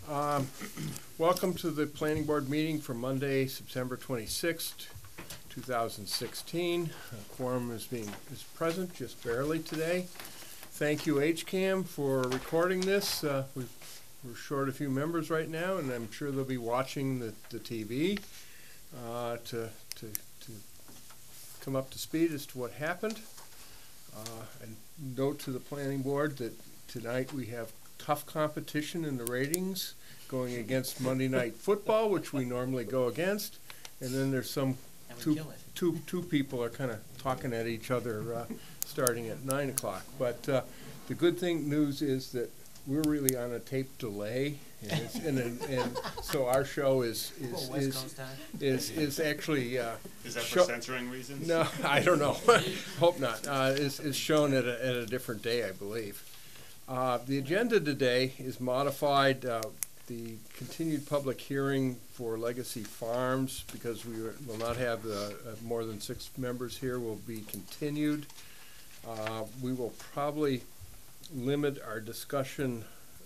Welcome to the Planning Board meeting for Monday, September 26th, 2016. Quorum is present, just barely today. Thank you, HCAM, for recording this. We're short a few members right now, and I'm sure they'll be watching the TV to come up to speed as to what happened. And note to the Planning Board that tonight we have tough competition in the ratings going against Monday Night Football, which we normally go against, and then there's two people are kind of talking at each other starting at 9 o'clock. But the good news is that we're really on a tape delay, and so our show is actually is that for censoring reasons? No, I don't know. Hope not. Is shown at a different day, I believe. The agenda today is modified. The continued public hearing for Legacy Farms, because we will not have more than 6 members here, will be continued. We will probably limit our discussion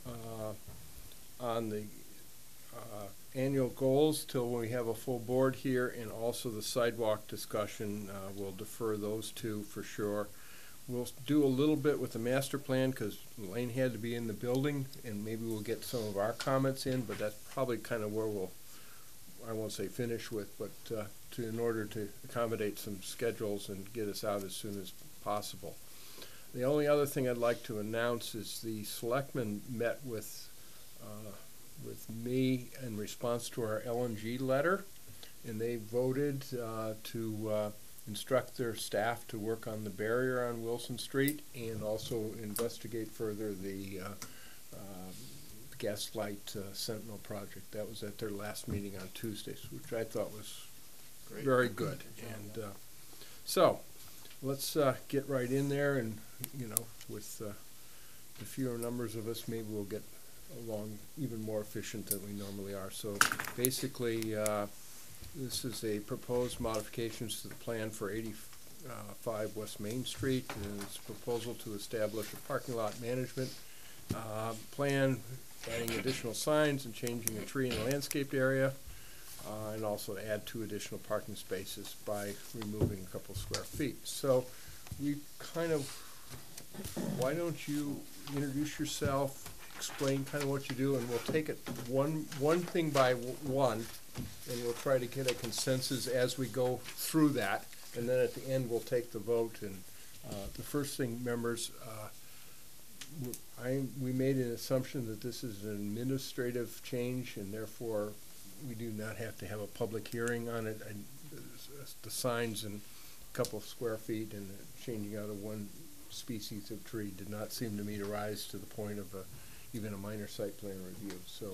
on the annual goals till we have a full board here, and also the sidewalk discussion. We'll defer those two for sure. We'll do a little bit with the master plan because Elaine had to be in the building, and maybe we'll get some of our comments in, but that's probably kind of where I won't say finish with, but in order to accommodate some schedules and get us out as soon as possible. The only other thing I'd like to announce is the selectmen met with me in response to our LNG letter, and they voted to instruct their staff to work on the barrier on Wilson Street and also investigate further the Gaslight Sentinel project. That was at their last meeting on Tuesdays, which I thought was great. Very good. And so let's get right in there, and with the fewer numbers of us, maybe we'll get along even more efficient than we normally are. So basically, this is a proposed modifications to the plan for 85 West Main Street, and it's a proposal to establish a parking lot management plan, adding additional signs and changing a tree in the landscaped area, and also add 2 additional parking spaces by removing a couple square feet. So we kind of, why don't you introduce yourself, explain kind of what you do, and we'll take it one thing by one, and we'll try to get a consensus as we go through that, and then at the end we'll take the vote. And the first thing, members, we made an assumption that this is an administrative change, and therefore we do not have to have a public hearing on it. The signs and a couple of square feet and changing out of 1 species of tree did not seem to me to rise to the point of even a minor site plan review. So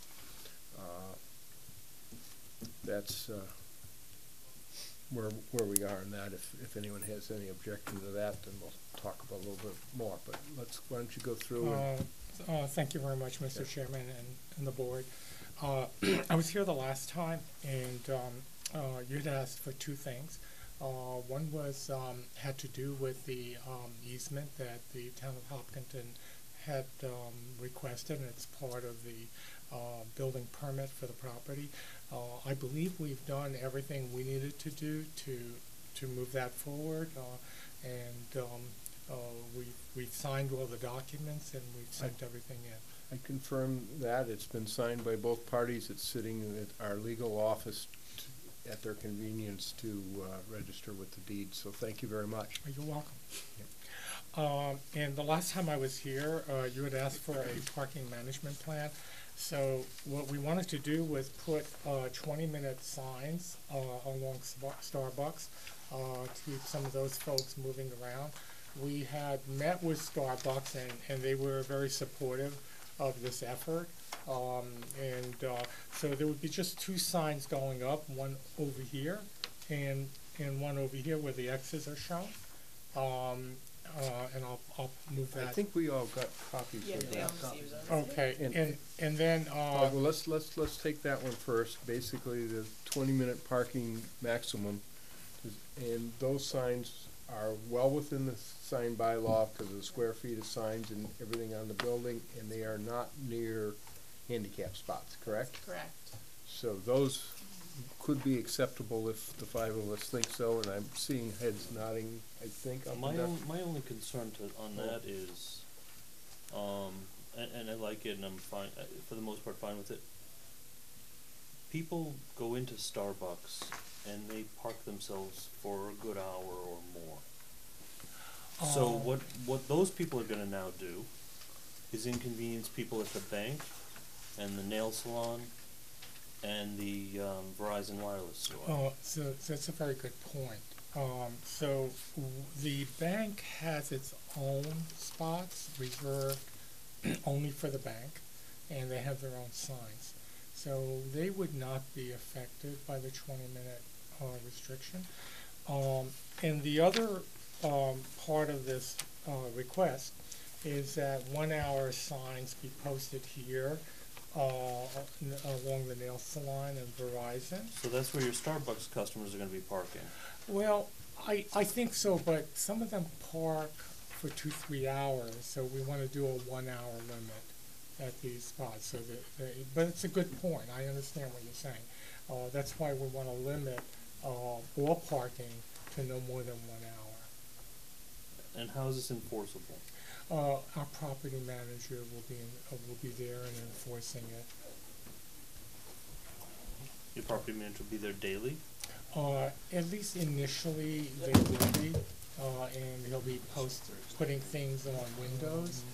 that's where we are in that. If anyone has any objection to that, then we'll talk about a little bit more. But why don't you go through? Thank you very much, Mr. Chairman and the board. I was here the last time, and you had asked for 2 things. One was had to do with the easement that the town of Hopkinton had requested, and it's part of the building permit for the property. I believe we've done everything we needed to do to move that forward, and we've signed all the documents, and we've sent everything in. I confirm that. It's been signed by both parties. It's sitting at our legal office at their convenience to register with the deed. So thank you very much. You're welcome. Yeah. And the last time I was here, you had asked for a parking management plan. So what we wanted to do was put 20-minute signs along Starbucks to keep some of those folks moving around. We had met with Starbucks, and they were very supportive of this effort. So there would be just 2 signs going up, one over here and one over here where the X's are shown. And I'll move that. I think we all got copies of that. Okay, and then well, let's take that one first. Basically, the 20-minute parking maximum, and those signs are well within the sign bylaw because of the square feet of signs and everything on the building, and they are not near handicap spots, correct? Correct. So those could be acceptable if the five of us think so, and I'm seeing heads nodding, I think. Up and down. My only concern on that is, and I like it, and I'm fine, for the most part, fine with it. People go into Starbucks and they park themselves for a good hour or more. So what those people are gonna now do is inconvenience people at the bank and the nail salon and the Verizon wireless store. So that's a very good point. So the bank has its own spots reserved only for the bank, and they have their own signs. So they would not be affected by the 20-minute restriction. And the other part of this request is that 1 hour signs be posted here along the nail salon and Verizon. So that's where your Starbucks customers are gonna be parking. Well, I think so, but some of them park for 2-3 hours, so we want to do a 1 hour limit at these spots. So but it's a good point. I understand what you're saying. That's why we want to limit all parking to no more than 1 hour. And how is this enforceable? Our property manager will be there and enforcing it. Your property manager will be there daily? At least initially they will be, and he'll be putting things on windows,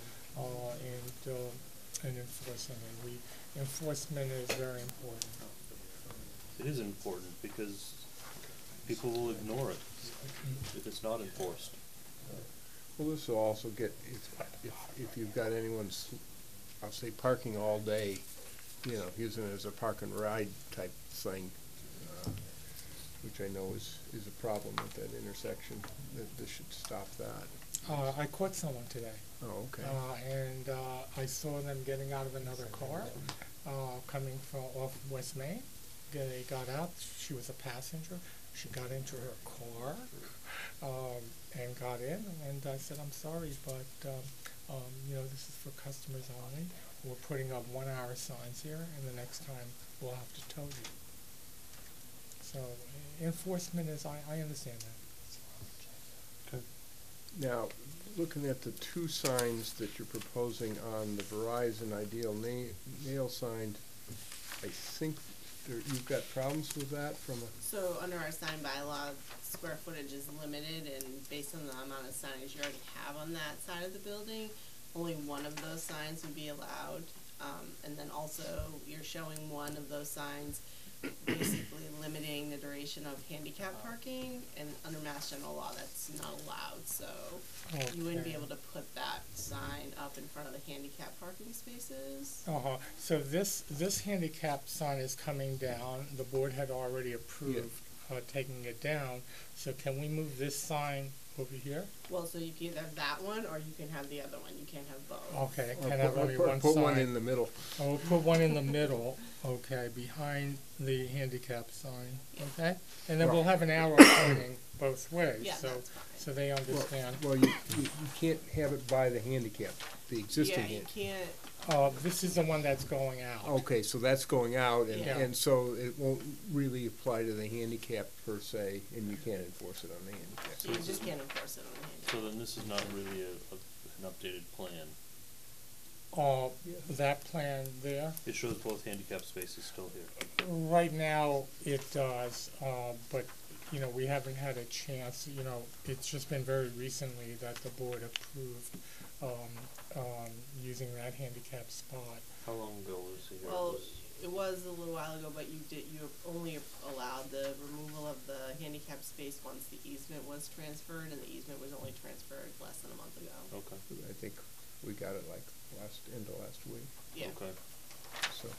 and enforcing it. Enforcement is very important. It is important because people will ignore it if it's not enforced. Well, this will also get, if you've got anyone, I'll say parking all day, using it as a park and ride type thing, which I know is a problem at that intersection, that this should stop that. I caught someone today. Oh, okay. And I saw them getting out of another car, coming from off West Main. They got out. She was a passenger. She got into her car and got in. And I said, "I'm sorry, but this is for customers only. We're putting up 1 hour signs here, and the next time we'll have to tow you." So enforcement is, I understand that. Okay. Now, looking at the two signs that you're proposing on the Verizon Ideal nail sign, I think you've got problems with that from a... So under our sign bylaw, square footage is limited, and based on the amount of signage you already have on that side of the building, only one of those signs would be allowed. And then also you're showing one of those signs basically limiting the duration of handicap parking, and under Mass General Law that's not allowed, so you wouldn't be able to put that sign up in front of the handicap parking spaces. So this handicap sign is coming down. The board had already approved taking it down, so can we move this sign over here? Well, so you can either have that one or you can have the other one. You can't have both. Okay, can have only one sign. Put one in the middle. Oh, we'll put one in the middle, okay, behind the handicap sign, okay? And then we'll have an arrow pointing both ways, Yeah, so that's fine. so they understand. Well, you can't have it by the handicap, the existing Yeah, you handicap. can't. This is the one that's going out. Okay, so that's going out, and, Yeah. and so it won't really apply to the handicap per se, and you can't enforce it on the handicap. So you just can't enforce it on the handicap. So then this is not really an updated plan. That plan there, It shows both handicap spaces still here. right now it does, but, we haven't had a chance, it's just been very recently that the board approved, using that handicap spot. How long ago was it here? Well, it was a little while ago, but you only allowed the removal of the handicap space once the easement was transferred, and the easement was only transferred less than a month ago. Okay. I think we got it like end of last week, Yeah. Okay. so.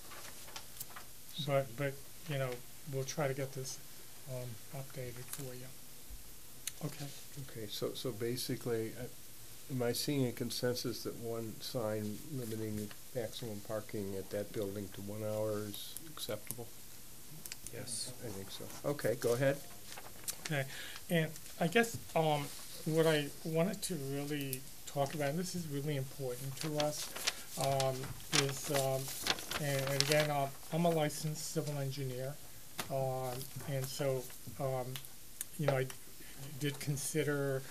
But, we'll try to get this, updated for you. Okay. Okay, so basically, am I seeing a consensus that one sign limiting maximum parking at that building to 1 hour is acceptable? Yes. I think so. Okay, go ahead. Okay, and I guess, what I wanted to really talk about, and this is really important to us, is, and again, I'm a licensed civil engineer, and so, you know, I did consider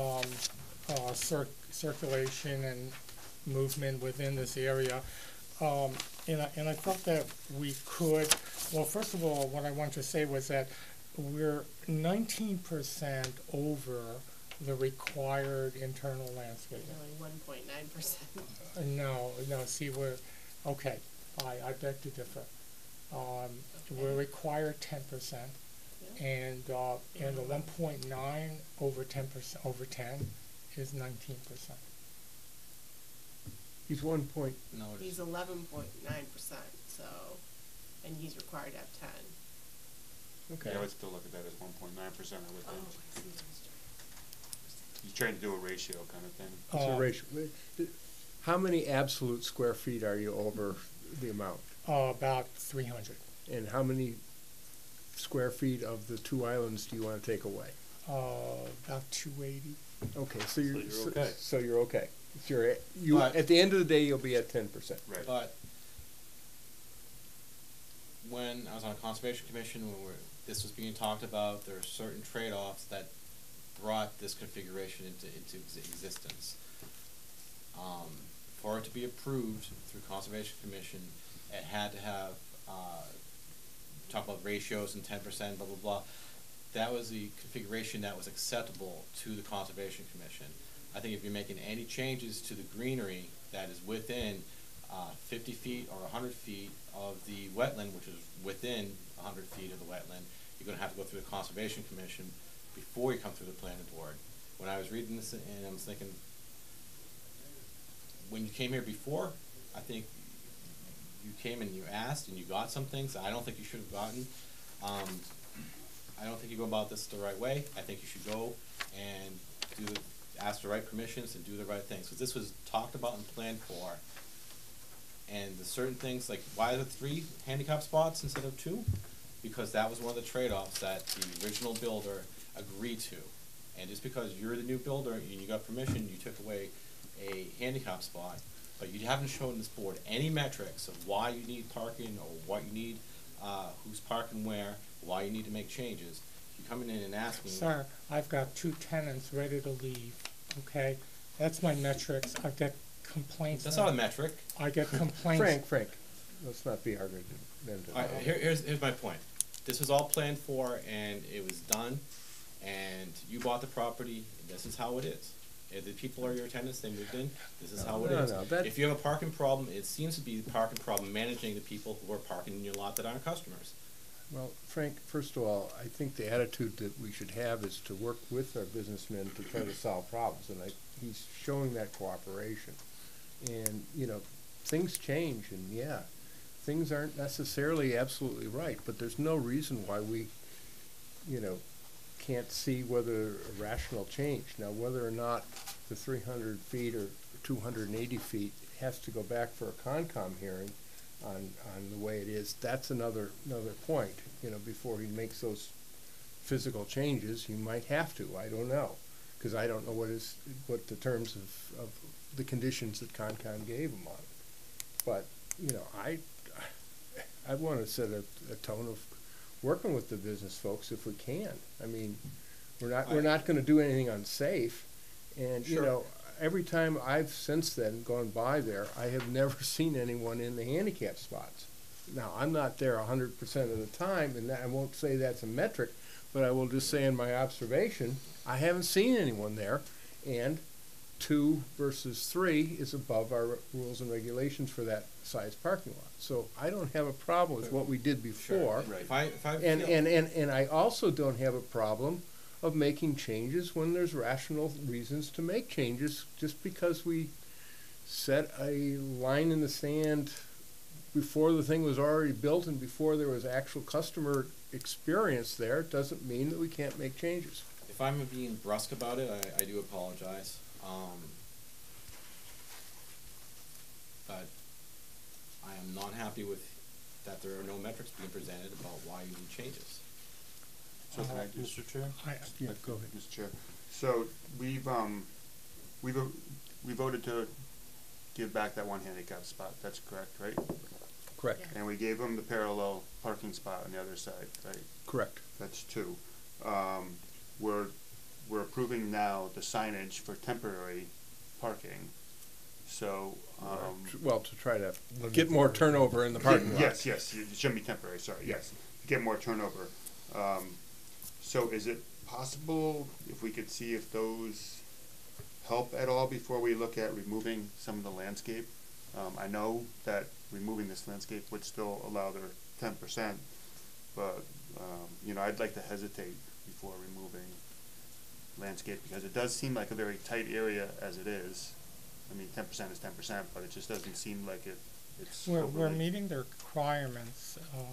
circulation and movement within this area. And I thought that we could, well, first of all, what I wanted to say was that we're 19% over the required internal landscaping. Only 1.9%. No, see, okay, I beg to differ. We're required 10%, and the 1.9 over 10%, over 10 is 19%. He's 1 point. No, he's 11.9%, so, and he's required to have 10. Okay. Yeah, I would still look at that as 1.9%, I would think. Oh, I see. He's trying to do a ratio kind of thing. It's a ratio. How many absolute square feet are you over the amount? About 300. And how many square feet of the 2 islands do you want to take away? About 280. Okay, so you're okay. So you're okay. But at the end of the day, you'll be at 10%. Right. But when I was on a conservation commission, when this was being talked about, there are certain trade-offs that brought this configuration into existence. For it to be approved through conservation commission, it had to have talk about ratios and 10%, blah blah blah. That was the configuration that was acceptable to the conservation commission. I think if you're making any changes to the greenery that is within 50 feet or 100 feet of the wetland, which is within 100 feet of the wetland, you're going to have to go through the conservation commission before you come through the planning board. When I was reading this, and I was thinking, when you came here before, I think you came and you asked and you got some things I don't think you should have gotten. I don't think you go about this the right way. I think you should go and ask the right permissions and do the right things. Because this was talked about and planned for. And the certain things, like why are there 3 handicap spots instead of 2? Because that was one of the trade-offs that the original builder agreed to. And just because you're the new builder and you got permission, you took away a handicap spot, but you haven't shown this board any metrics of why you need parking or what you need, who's parking where, why you need to make changes. You coming in and asking. Sir, I've got 2 tenants ready to leave, okay? That's my metrics. I've got complaints. That's not a metric. I get complaints. Frank, let's not be argumentative. All right, here's my point. This was all planned for, and it was done, and you bought the property, and this is how it is. If the people are your tenants, they moved in, this is how it is. If you have a parking problem, it seems to be the parking problem managing the people who are parking in your lot that aren't customers. Well, Frank, first of all, I think the attitude that we should have is to work with our businessmen to try to solve problems, and he's showing that cooperation. And, you know, things change, and yeah, things aren't necessarily absolutely right, but there's no reason why we, you know, can't see whether a rational change. Now, whether or not the 300 feet or 280 feet has to go back for a Concom hearing on the way it is, that's another point. You know, before he makes those physical changes, he might have to. I don't know, because I don't know what the terms of the conditions that Concom gave him on it. But, you know, I want to set a tone of working with the business folks if we can. I mean, we're not going to do anything unsafe. And Sure. you know, every time I've since then gone by there, I have never seen anyone in the handicap spots. Now, I'm not there 100% of the time, and I won't say that's a metric, but I will just say in my observation, I haven't seen anyone there, and 2 versus 3 is above our rules and regulations for that size parking lot. So I don't have a problem with what we did before. Sure. Right. If I And I also don't have a problem of making changes when there's rational reasons to make changes. Just because we set a line in the sand before the thing was already built and before there was actual customer experience there doesn't mean that we can't make changes. If I'm being brusque about it, I do apologize. But I am not happy with that there are no metrics being presented about why you need changes. So can I just, Mr. Chair? Yeah, go ahead. Mr. Chair, so we voted to give back that one handicap spot, that's correct, right? Correct, Yeah. And we gave them the parallel parking spot on the other side, right? correct. That's two. We're approving now the signage for temporary parking, so, Well, to try to get more turnover in the parking lot. yes, it shouldn't be temporary, sorry, yes, to get more turnover. So is it possible if we could see if those help at all before we look at removing some of the landscape? I know that removing this landscape would still allow their 10%, but, you know, I'd like to hesitate before removing landscape, because it does seem like a very tight area as it is. I mean, 10% is 10%, but it just doesn't seem like it's We're overly- meeting the requirements.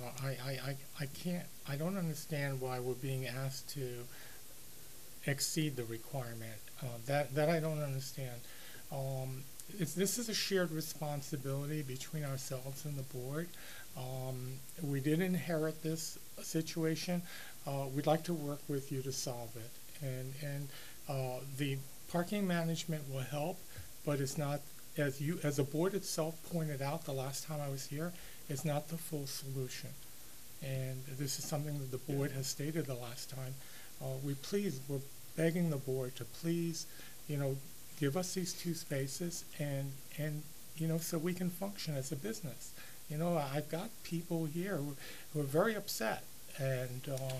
I don't understand why we're being asked to exceed the requirement. That I don't understand. This is a shared responsibility between ourselves and the board. We did inherit this situation. We'd like to work with you to solve it. And the parking management will help, but it's not, as the board itself pointed out the last time I was here, it's not the full solution. And this is something that the board has stated the last time. We're begging the board to please, give us these 2 spaces and so we can function as a business. I've got people here who are very upset and,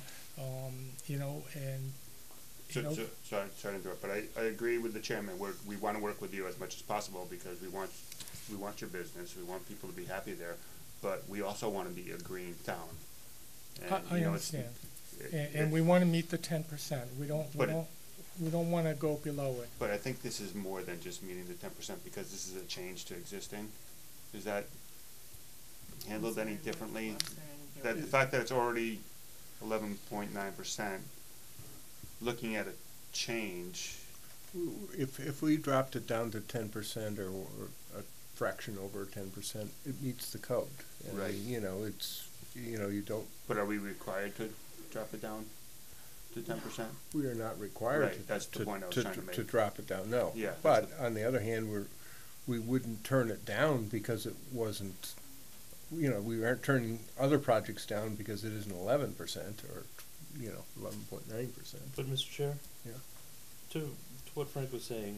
Sorry to interrupt, but I agree with the chairman. We want to work with you as much as possible because we want your business. We want people to be happy there, but we also want to be a green town. And, I understand. And we want to meet the 10%. We don't want to go below it. But I think this is more than just meeting the 10% because this is a change to existing. Is that handled any differently? That the fact that it's already 11.9%, looking at a change. If we dropped it down to 10% or a fraction over 10%, it meets the code. And, Right. You don't. But are we required to drop it down to 10%? We are not required Right, that's the point I was trying to make. to drop it down, no. Yeah, But that's on the other hand, we wouldn't turn it down because it wasn't, we aren't turning other projects down because it isn't 11% or, 11.9%. But Mr. Chair? Yeah. To what Frank was saying,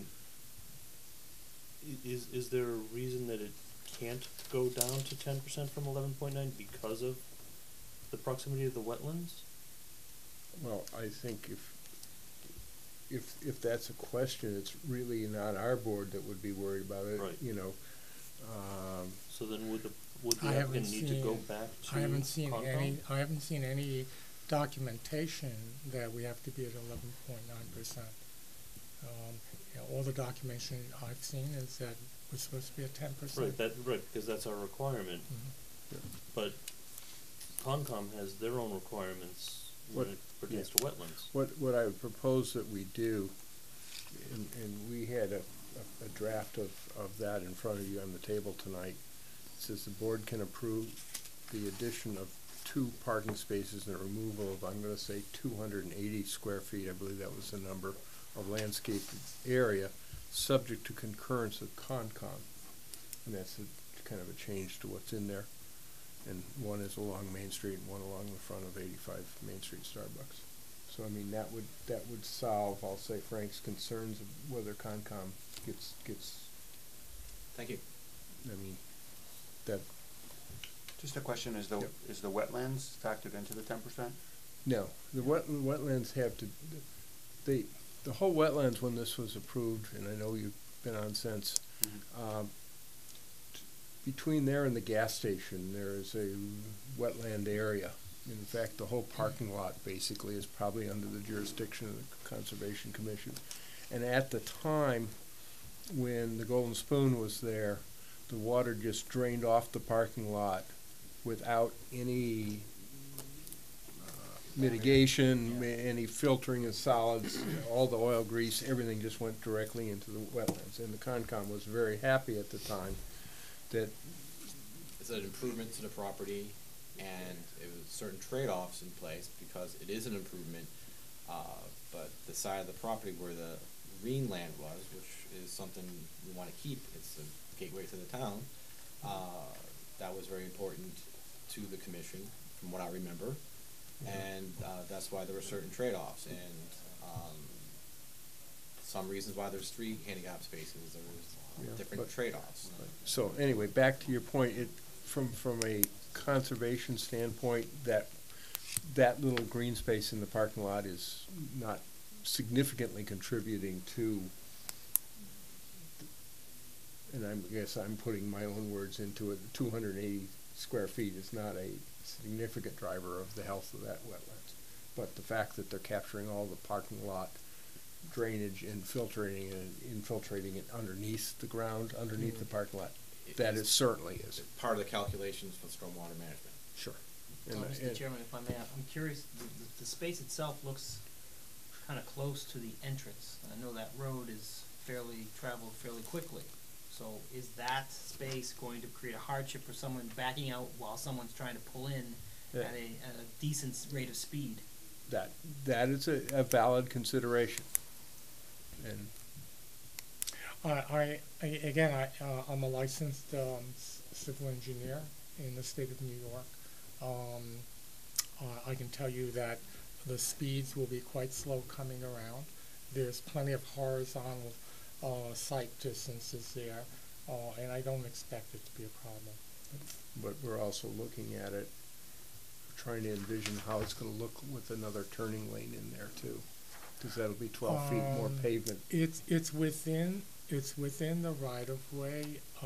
is there a reason that it can't go down to 10% from 11.9 because of the proximity of the wetlands? Well, I think if that's a question, it's really not our board that would be worried about it. Right. So then would the I haven't applicant need to go seen- back to I haven't seen Concom? any documentation that we have to be at 11.9%. All the documentation I've seen is that we're supposed to be at 10%. Right, because that's our requirement. Yeah. But Concom has their own requirements when it pertains to wetlands. What I would propose that we do, and we had a draft of that in front of you on the table tonight. It says the board can approve the addition of 2 parking spaces and a removal of, I'm gonna say 280 square feet, I believe that was the number, of landscaped area, subject to concurrence of Concom. And that's kind of a change to what's in there. And one is along Main Street and one along the front of 85 Main Street Starbucks. So I mean, that would solve, I'll say, Frank's concerns of whether Concom gets, Thank you. I mean, that, Just a question, is the Yep. is the wetlands factored into the 10%? no, the wetlands have to, the whole wetlands, when this was approved, and I know you've been on since, between there and the gas station, there is a wetland area. In fact, the whole parking lot basically is probably under the jurisdiction of the Conservation Commission. And at the time when the Golden Spoon was there, the water just drained off the parking lot without any mitigation, any filtering of solids, all the oil, grease, everything just went directly into the wetlands. And the Concom was very happy at the time that It's an improvement to the property, and it was certain trade-offs in place because it is an improvement, but the side of the property where the green land was, which is something we wanna keep, it's gateway to the town. That was very important to the commission, from what I remember, and that's why there were certain trade-offs, and some reasons why there's 3 handicap spaces. There's different trade-offs. So anyway, back to your point, from a conservation standpoint, that little green space in the parking lot is not significantly contributing to, and I guess I'm putting my own words into it, 280 square feet is not a significant driver of the health of that wetlands. But the fact that they're capturing all the parking lot drainage and infiltrating it underneath the ground, underneath the parking lot, that is certainly is. Part of the calculations for stormwater management. Sure. Mr. Chairman, if I may, I'm curious, the space itself looks kind of close to the entrance. I know that road is traveled fairly quickly. So is that space going to create a hardship for someone backing out while someone's trying to pull in at a decent rate of speed? That is a valid consideration. And I'm a licensed civil engineer in the state of New York. I can tell you that the speeds will be quite slow coming around. There's plenty of horizontal sight distances there, and I don't expect it to be a problem. but we're also looking at it, trying to envision how it's going to look with another turning lane in there too, because that'll be 12 feet more pavement. It's within the right of way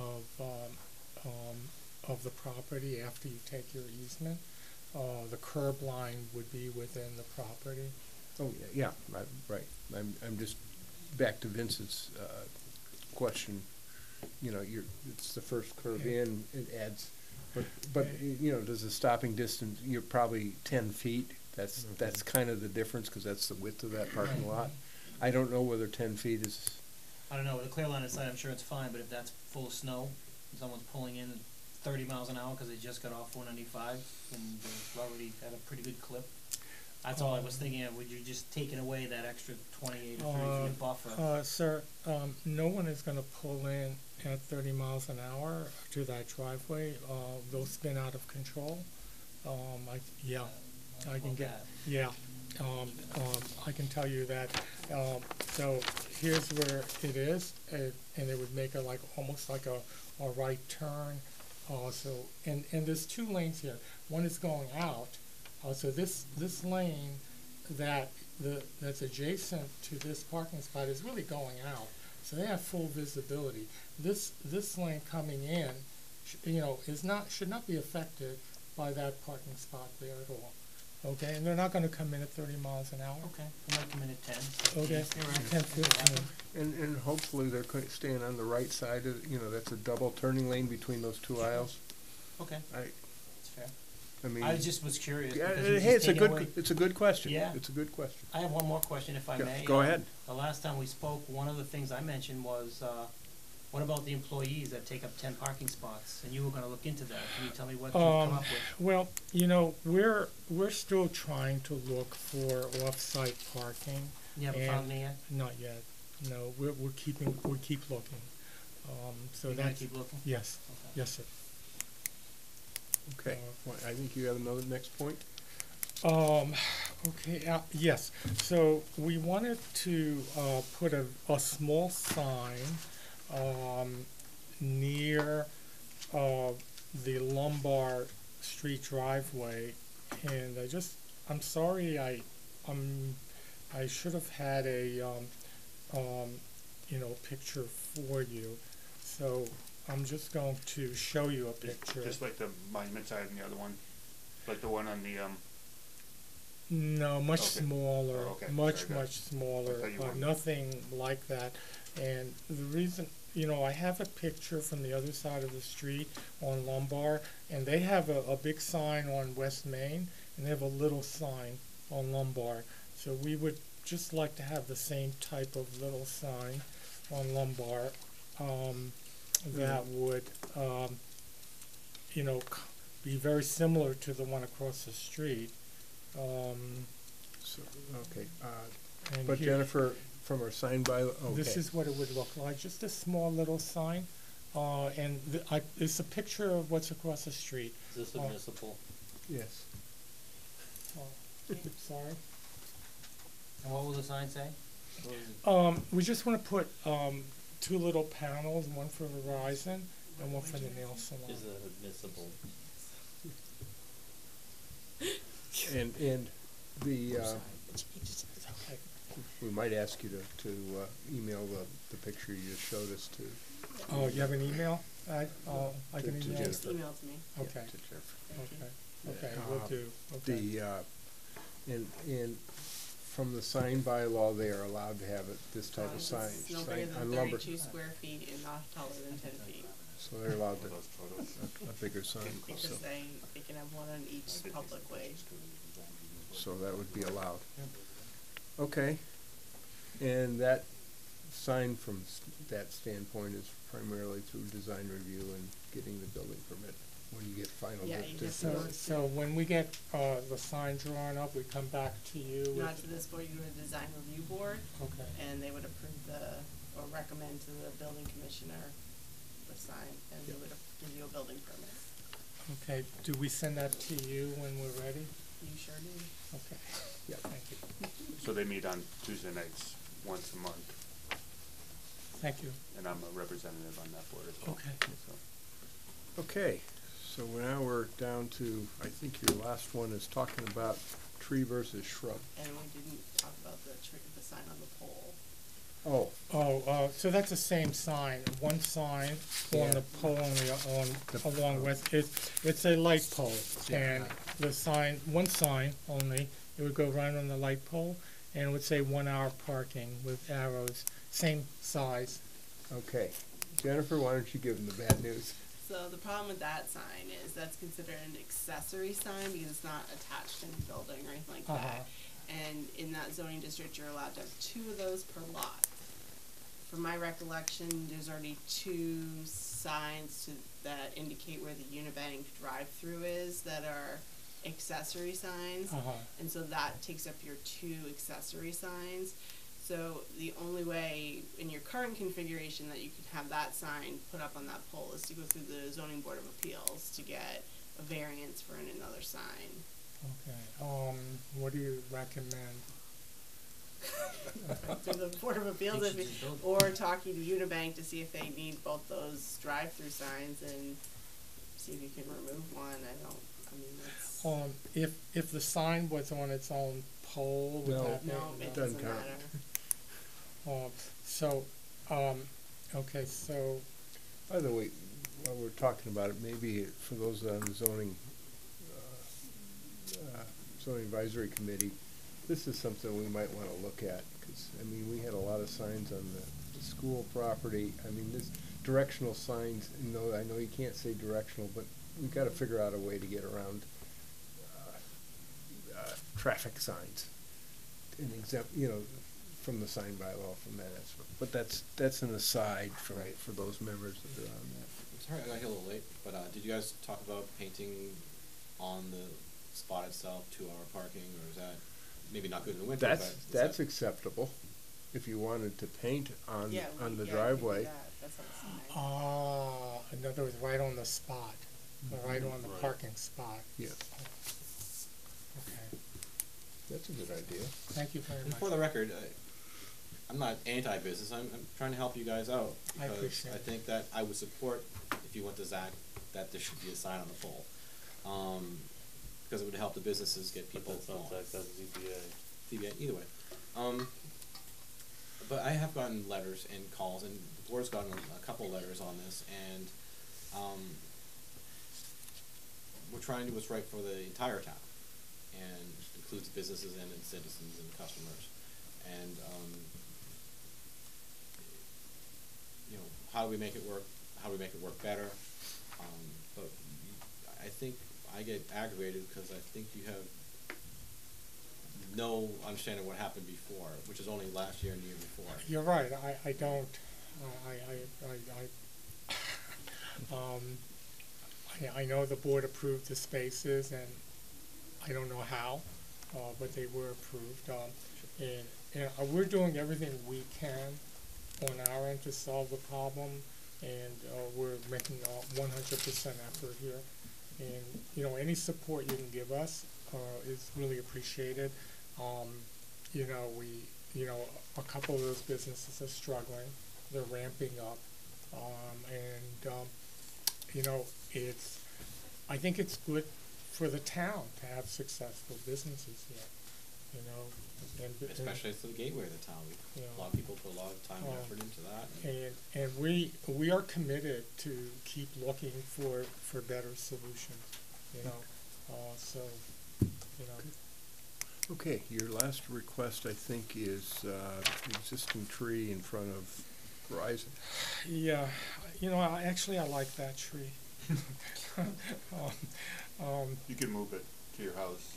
of the property after you take your easement. The curb line would be within the property. Oh yeah, right. I'm just back to Vincent's question. You know, it's the first curve in. It adds, but you know, does the stopping distance? You're probably 10 feet. That's kind of the difference, because that's the width of that parking lot. I don't know whether 10 feet is. I don't know. With a clear line of sight, I'm sure it's fine. But if that's full of snow, and someone's pulling in 30 miles an hour because they just got off 195 and they've already had a pretty good clip. That's all I was thinking of. Would you just taking away that extra 28 or 30 feet buffer? Sir, no one is going to pull in at 30 miles an hour to that driveway. They'll spin out of control. I can get. Yeah, I can tell you that. So here's where it is, and it would make it like almost like a right turn. And there's 2 lanes here. One is going out. So this lane that's adjacent to this parking spot is really going out. So they have full visibility. This lane coming in, should not be affected by that parking spot there at all. Okay, and they're not going to come in at 30 miles an hour. Okay, they might come in at 10. Okay, 10, 15. And hopefully they're staying on the right side of, that's a double turning lane between those 2 aisles. Okay, that's fair. I mean, I just was curious. Yeah, because hey, it's a good question. Yeah. It's a good question. I have one more question, if I may. Go ahead. The last time we spoke, one of the things I mentioned was, what about the employees that take up 10 parking spots? And you were going to look into that. Can you tell me what you've come up with? Well, we're still trying to look for off-site parking. You haven't found any yet? Not yet. No, we keep looking. So You're gonna keep looking? Yes. Okay. Yes, sir. Okay. I think you have another next point. Okay. Yes. So we wanted to put a small sign near the Lombard Street driveway, and I'm sorry, I should have had a picture for you. So I'm just going to show you a picture. Just like the monument side and the other one, like the one on the No, much smaller, Oh, okay. much Very good. smaller, nothing like that. And the reason, I have a picture from the other side of the street on Lombard, and they have a big sign on West Main, and they have a little sign on Lombard. So we would just like to have the same type of little sign on Lombard that would, be very similar to the one across the street. Okay. And But here- Jennifer, from our sign by, okay. This is what it would look like, just a small little sign. And it's a picture of what's across the street. Is this municipal? Yes. Sorry. And what will the sign say? What is it? We just want to put 2 little panels, one for Verizon and one for the nail salon. Is it admissible? And the, Okay. we might ask you to email the picture you just showed us to. Oh, you have an email? I To- can to email. Just Jennifer. email to me. Okay. To Jennifer. Okay. We'll do. Okay. And from the sign bylaw, they are allowed to have this type of It's signage. no sign bigger on than lumber. 32 square feet and not taller than 10 feet. So they're allowed to, a bigger sign, Because so, they can have one on each public way. so that would be allowed. Okay, and that sign from that standpoint is primarily through design review and getting the building permit when you get final. Yeah, you just So when we get the sign drawn up, we come back to you with. Not to this board, you go to the design review board, Okay. and they would approve or recommend to the building commissioner the sign, and they Yep. would give you a building permit. Okay. Do we send that to you when we're ready? You sure do. Okay. Yeah. Thank you. So they meet on Tuesday nights, once a month, Thank you. and I'm a representative on that board as well. Okay. So, Okay, so now we're down to, I think your last one is talking about tree versus shrub. And we didn't talk about the sign on the pole. Oh, So that's the same sign, one sign on the pole along with, it's a light pole. Yeah. And the sign, one sign only, it would go right on the light pole, and it would say 1 hour parking with arrows, same size. okay. Jennifer, why don't you give them the bad news? So the problem with that sign is that's considered an accessory sign because it's not attached to any building or anything like that. And in that zoning district, you're allowed to have 2 of those per lot. From my recollection, there's already 2 signs that indicate where the Unibank drive-through is that are accessory signs. And so that takes up your 2 accessory signs. So the only way in your current configuration that you could have that sign put up on that pole is to go through the zoning board of appeals to get a variance for another sign. Okay, what do you recommend? Through the board of appeals, You should just build it. or talking to Unibank to see if they need both those drive-through signs and see if you can remove one. That's. If the sign was on its own pole, would No. that be? No, it doesn't Doesn't count. matter. So, okay, so, By the way, while we're talking about it, maybe for those on the zoning advisory committee, this is something we might wanna look at, cause, I mean, we had a lot of signs on the school property. I mean, this directional signs, I know you can't say directional, but we've gotta figure out a way to get around traffic signs. An from the sign bylaw from that aspect. But that's an aside for those members that are on that. Sorry, I got here a little late, but did you guys talk about painting on the spot itself, 2-hour parking, or is that maybe not good in the winter? That's acceptable, if you wanted to paint on the Yeah, we could do driveway. that. That's on the sign. in other words, right on the spot, right on the Right. parking spot. Yes, Okay, that's a good idea. thank you very And much. for the record, I'm not anti-business, I'm trying to help you guys out. I Because appreciate I it. think that I would support, if you went to Zach, that there should be a sign on the pole. Because it would help the businesses get people But that's not going. that, that's ZBA. TBA, either way. But I have gotten letters and calls, and the board's gotten a couple letters on this, and we're trying to do what's right for the entire town, and includes businesses and citizens and customers. And how do we make it work? How do we make it work better? But I think I get aggravated because I think you have no understanding what happened before, which is only last year and the year before. You're right, I don't, I know the board approved the spaces, and I don't know how, but they were approved. And we're doing everything we can on our end to solve the problem. and we're making 100% effort here. And you know, any support you can give us is really appreciated. You know, a couple of those businesses are struggling; they're ramping up, and you know, I think it's good for the town to have successful businesses here. You know, and Especially for the gateway of the town. Yeah. A lot of people put a lot of time and effort into that. and we are committed to keep looking for better solutions. You know, so you know. Okay, your last request, I think, is the existing tree in front of Verizon. Yeah, you know, I like that tree. You can move it to your house.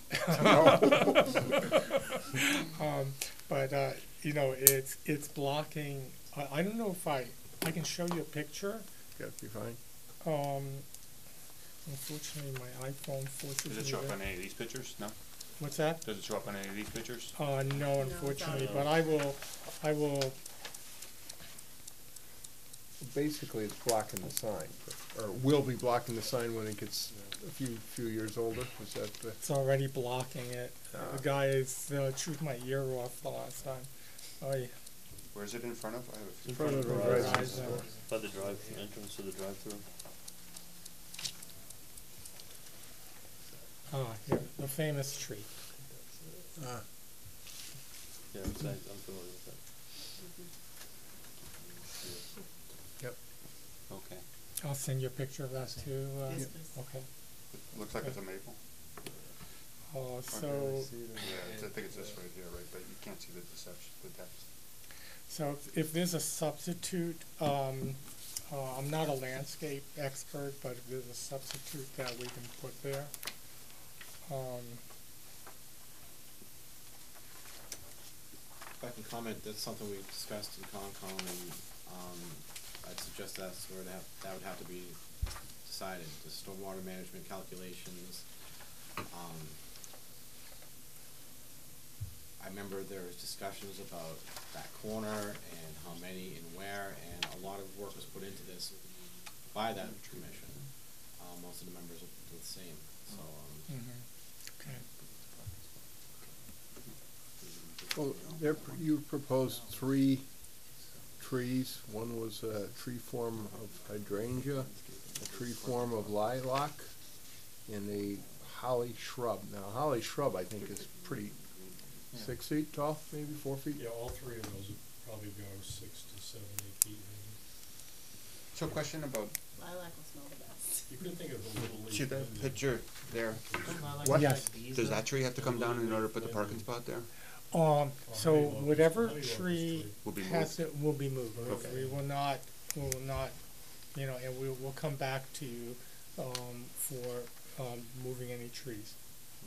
But you know, it's blocking. I don't know if I can show you a picture. That'd be fine. Unfortunately, my iPhone forces me Does it show up to- on any of these pictures? No? What's that? Does it show up on any of these pictures? No, unfortunately, but I will. Basically, it's blocking the sign, or will be blocking the sign when it gets a few years older. Is that the? It's already blocking it. The guys chewed my ear off the last time. Where is it in front of? I have a few. In front of the Verizon. By the entrance to the drive-through. Here, the famous tree. Yeah, I'm familiar with that. Yep. Okay. I'll send you a picture of that too. Yes, please. Okay. It looks like it's a maple. So, Yeah, I think it's this right here, right? But you can't see the deception, the depth. so if there's a substitute, I'm not a landscape expert, but if there's a substitute that we can put there, If I can comment, that's something we discussed in Concom, and I'd suggest that would have to be decided. The stormwater management calculations. I remember there was discussions about that corner and how many and where, and a lot of work was put into this by that commission. Most of the members were the same. So. okay. Well, you proposed 3 trees. One was a tree form of hydrangea, a tree form of lilac, and a holly shrub. Now, holly shrub, I think, is pretty 6 feet tall, maybe 4 feet. Yeah, all 3 of those would probably go 6 to 7, 8 feet maybe. So question about, Lilac will smell the best. You can think of a little leaf. see the and- picture there? Lilac What? Yes. like these, Does though? that tree have to come down in order to put the parking spot there? So whatever Honey locust tree tree. Will be has it will be moved. Okay. We will not, you know, and we'll come back to you for moving any trees.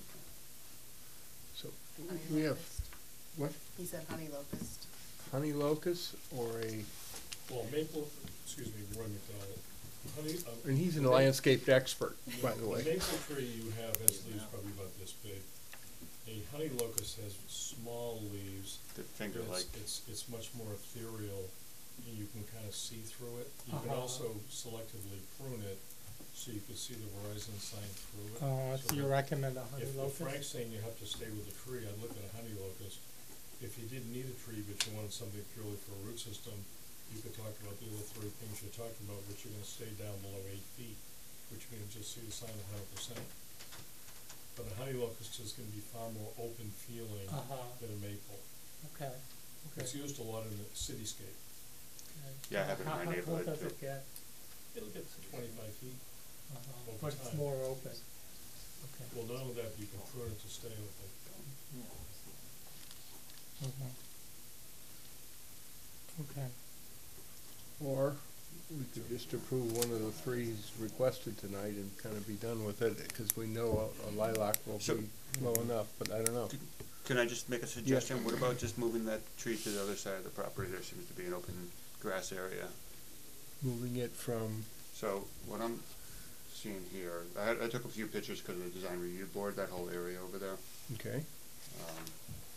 So Honey we have locust. what? He said honey locust. Honey locust or a, Well, maple, excuse me, Roy McDonald. Honey, and he's a landscape expert, by the the way. maple tree you have has leaves probably about this big. A honey locust has small leaves. The finger-like. It's much more ethereal. You can kind of see through it. You can also selectively prune it so you can see the Verizon sign through it. So you recommend a honey If locust? Frank's saying you have to stay with the tree, I'd look at a honey locust. If you didn't need a tree, but you wanted something purely for a root system, you could talk about the other 3 things you're talking about, which you're gonna stay down below 8 feet, which means you'll see the sign 100%. But a honey locust is gonna be far more open feeling than a maple. Okay. It's used a lot in the cityscape. Yeah, I have it in my How tall neighborhood does too. it get? It'll get to 25 feet. Over But it's time. more open. Okay. Well, not only that, you can prune it to stay open. Okay. Or we could just approve one of the 3 he's requested tonight and kind of be done with it, because we know a lilac will So- be low enough, but I don't know. Can I just make a suggestion? What about just moving that tree to the other side of the property? There seems to be an open grass area. Moving it from, So what I'm seeing here, I took a few pictures because of the design review board, that whole area over there. okay,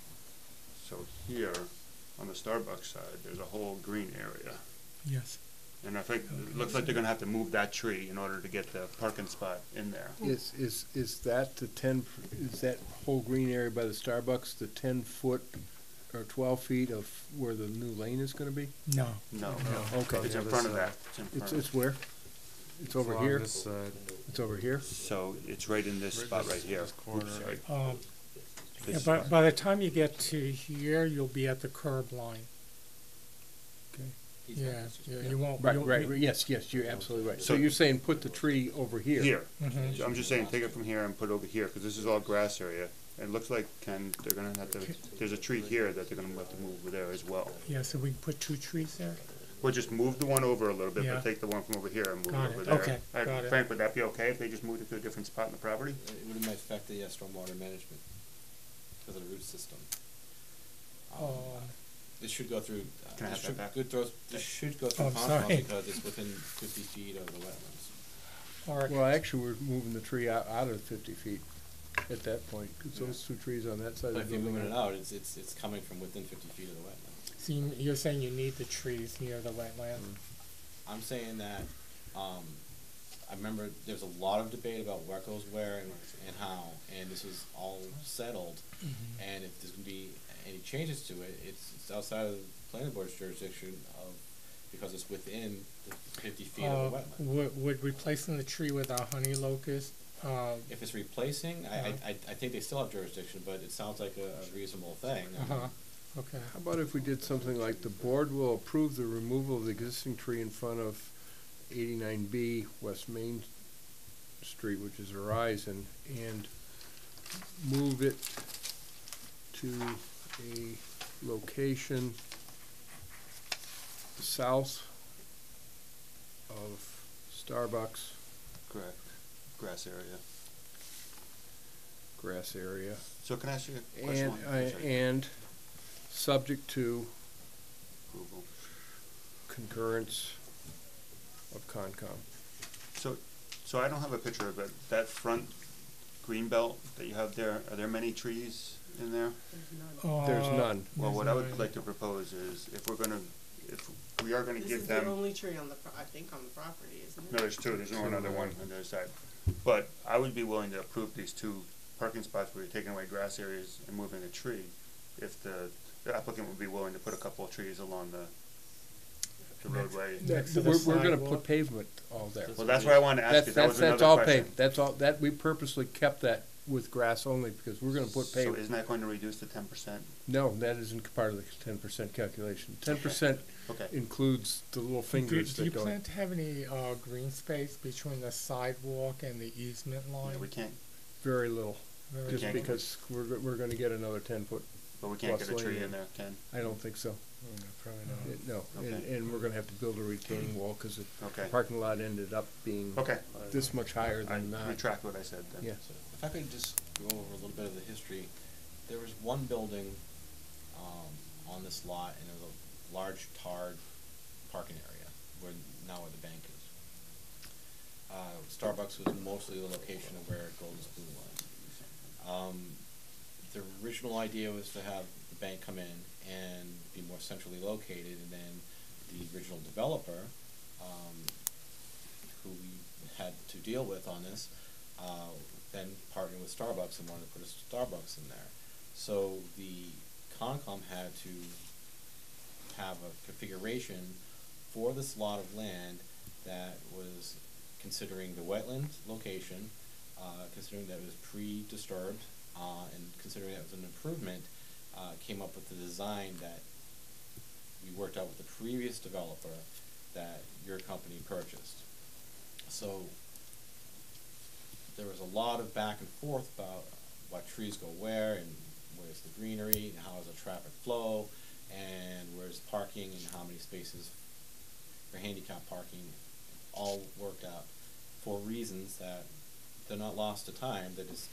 So here, on the Starbucks side, there's a whole green area. Yes. And I think, it looks like they're gonna have to move that tree in order to get the parking spot in there. Is that the is that whole green area by the Starbucks, the 10 foot or 12 feet of where the new lane is gonna be? No. No, Okay. it's in front of that. It's where? It's over Along here? this side. It's over here? So it's right in this spot right here. This corner. Oops, sorry. Yeah, This by the time you get to here, you'll be at the curb line. Okay. Yeah, you won't. Right, yes, you're absolutely right. So So- you're saying put the tree over here? Here. Mhm. So I'm just saying, take it from here and put it over here, because this is all grass area. And it looks like, they're gonna have to, there's a tree here that they're gonna have to move over there as well. Yeah, so we can put 2 trees there? We'll just move the one over a little bit, Yeah. but take the one from over here and move Got it over it. there. Okay, got it. Frank, would that be okay if they just moved it to a different spot in the property? It wouldn't affect the stormwater management because of the root system. This should go through, Can I have that back? this should go through Oh, Concom sorry. because it's within 50 feet of the wetlands. All right. Well, actually, we're moving the tree out of 50 feet at that point, because those 2 trees on that side But of if the you're building. moving it out, it's coming from within 50 feet of the wetlands. So you're saying you need the trees near the wetland? I'm saying that, I remember there's a lot of debate about what goes where and how, and this was all settled. And if there's gonna be any changes to it, it's outside of the planning board's jurisdiction because it's within the 50 feet of the wetland. Would replacing the tree with a honey locust, If it's replacing, I think they still have jurisdiction, but it sounds like a reasonable thing. okay. How about if we did something like the board will approve the removal of the existing tree in front of 89B West Main Street, which is Horizon, and move it to a location south of Starbucks Correct. Grass area. grass area, So can I ask you a question? and subject to Approval. concurrence of Concom. So I don't have a picture of it. That front green belt that you have there, are there many trees in there? There's none. Well, what I would none. like to propose is, if we are gonna This give is the them, only tree on the, I think on the property, isn't it? no, there's 2, there's no another one on the other side. But I would be willing to approve these 2 parking spots where you're taking away grass areas and moving a tree, if the applicant would be willing to put a couple of trees along the roadway. Next to the We're gonna sidewalk. put pavement all there. Well, that's why I wanted to ask you, that was That's another all question. paved, that's all, that, we purposely kept that with grass only, because we're gonna put So pavement. isn't that going to reduce the 10%? No, that isn't part of the 10% calculation. 10% Okay. includes the little Do fingers you that go in. plan to have any green space between the sidewalk and the easement line? Yeah, we can't, Very little, Very just can't- little. because we're gonna get another 10-foot. but we can't Plus get a tree lane. in there, Ken. I don't think so. Probably not. No, and, Okay. and we're gonna have to build a retaining wall, cause the Okay. parking lot ended up being Okay. this much higher I than that. retract what I said then. Yeah. If I could just go over a little bit of the history, there was one building on this lot, and it was a large tarred parking area where the bank is. Starbucks was mostly the location of where Golden Spoon was. The original idea was to have the bank come in and be more centrally located, and then the original developer, who we had to deal with on this, then partnered with Starbucks and wanted to put a Starbucks in there. So the Concom had to have a configuration for this lot of land that was considering the wetland location, considering that it was pre-disturbed, and considering that it was an improvement, came up with the design that we worked out with the previous developer that your company purchased. So there was a lot of back and forth about what trees go where, and where's the greenery, and how is the traffic flow, and where's parking, and how many spaces for handicap parking, all worked out for reasons that they're not lost to time. That is,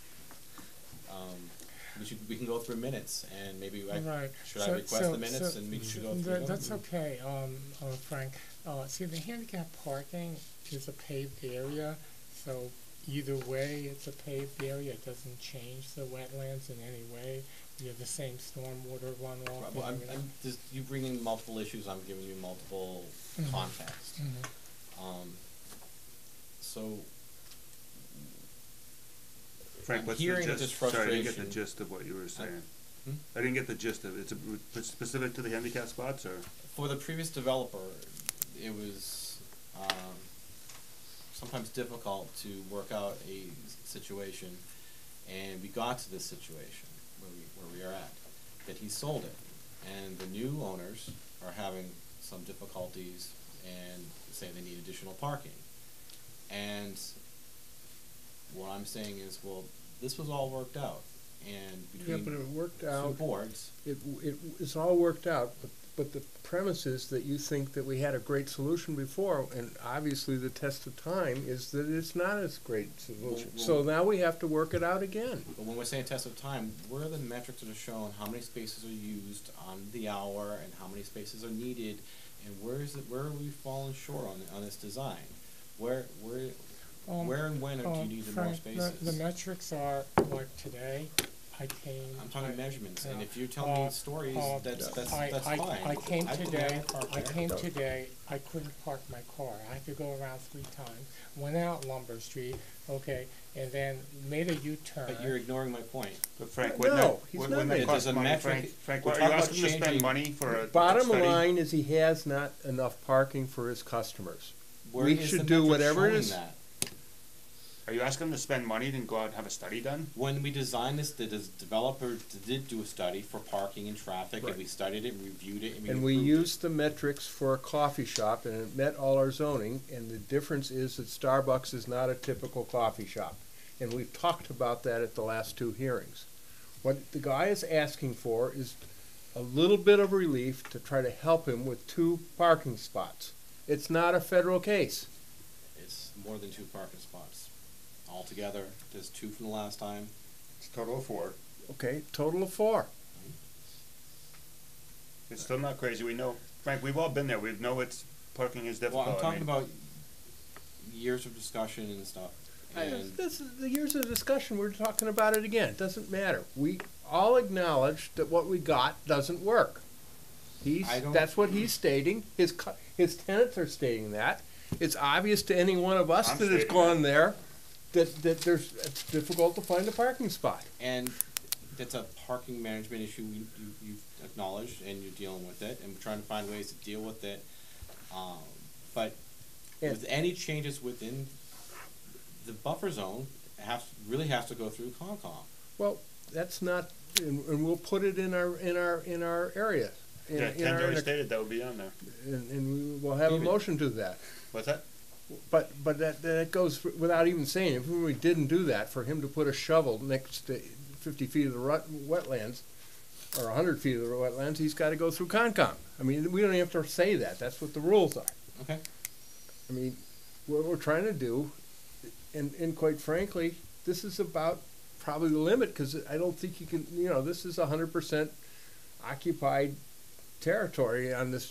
we can go through minutes, and maybe Right. should I request the minutes, and we should go through them? That's okay, Frank. See, the handicap parking is a paved area, so either way, it's a paved area. It doesn't change the wetlands in any way. you have the same stormwater runoff. Well, and everything. you bring in multiple issues, I'm giving you multiple Mhm. context. Mhm. So, Frank, I'm what's the hearing this gist? Sorry, I didn't get the frustration. gist of what you were saying. Hmm? I didn't get the gist of it. It's specific to the handicap spots, or? For the previous developer, it was, sometimes difficult to work out a situation, and we got to this situation where we are at, that he sold it, and the new owners are having some difficulties and say they need additional parking. And what I'm saying is, well, this was all worked out, and Yeah, between but it worked two out. boards, It's all worked out, but the premise is that you think that we had a great solution before, and obviously the test of time is that it's not as great solution. So now we have to work it out again. but when we're saying test of time, where are the metrics that are shown, how many spaces are used on the hour, and how many spaces are needed, and where are we falling short on this design? Where and when do you need the more Frank, spaces? the metrics are, like today, I came. I'm talking measurements, and yeah. if you're telling me stories, that's fine. I came I put today, my car I there. came today, I couldn't park my car, I had to go around 3 times, went out Lumber Street, okay, and then made a U-turn. But you're ignoring my point. But Frank, No, wouldn't that, he's wouldn't not that making- cost There's a money, metric- Frank? we're Are you talking about asking to spend changing- money for a Bottom study? line is he has not enough parking for his customers. Where We is should the do metric whatever it showing is. that? Are you asking them to spend money and go out and have a study done? When we designed this, the developer did do a study for parking and traffic, Right. and we studied it, reviewed it, and And we approved it. used the metrics for a coffee shop, and it met all our zoning, and the difference is that Starbucks is not a typical coffee shop. And we've talked about that at the last 2 hearings. What the guy is asking for is a little bit of relief to try to help him with 2 parking spots. It's not a federal case. It's more than 2 parking spots. Altogether, there's 2 from the last time. It's a total of 4. Okay, total of 4. It's still not crazy. We know, Frank, we've all been there. We know it's, parking is Well, difficult. I'm I talking mean, about years of discussion and stuff. And This is the years of discussion, we're talking about it again, it doesn't matter. We all acknowledge that what we got doesn't work. I don't- That's what he's stating, his tenants are stating that. It's obvious to any one of us I'm that has stating gone there, that it's difficult to find a parking spot. And that's a parking management issue you've acknowledged, and you're dealing with it, and we're trying to find ways to deal with it. But And- with any changes within the buffer zone, really has to go through Concom. Well, that's not, and we'll put it in our area. yeah, Ken's already stated that would be on there. And we'll have a Even- motion to that. What's that? But that goes without even saying, if we didn't do that, for him to put a shovel next to 50 feet of the wetlands, or 100 feet of the wetlands, he's gotta go through Concom. I mean, we don't have to say that, that's what the rules are. Okay. I mean, what we're trying to do, and quite frankly, this is about probably the limit, cause I don't think you can, this is 100% occupied territory on this,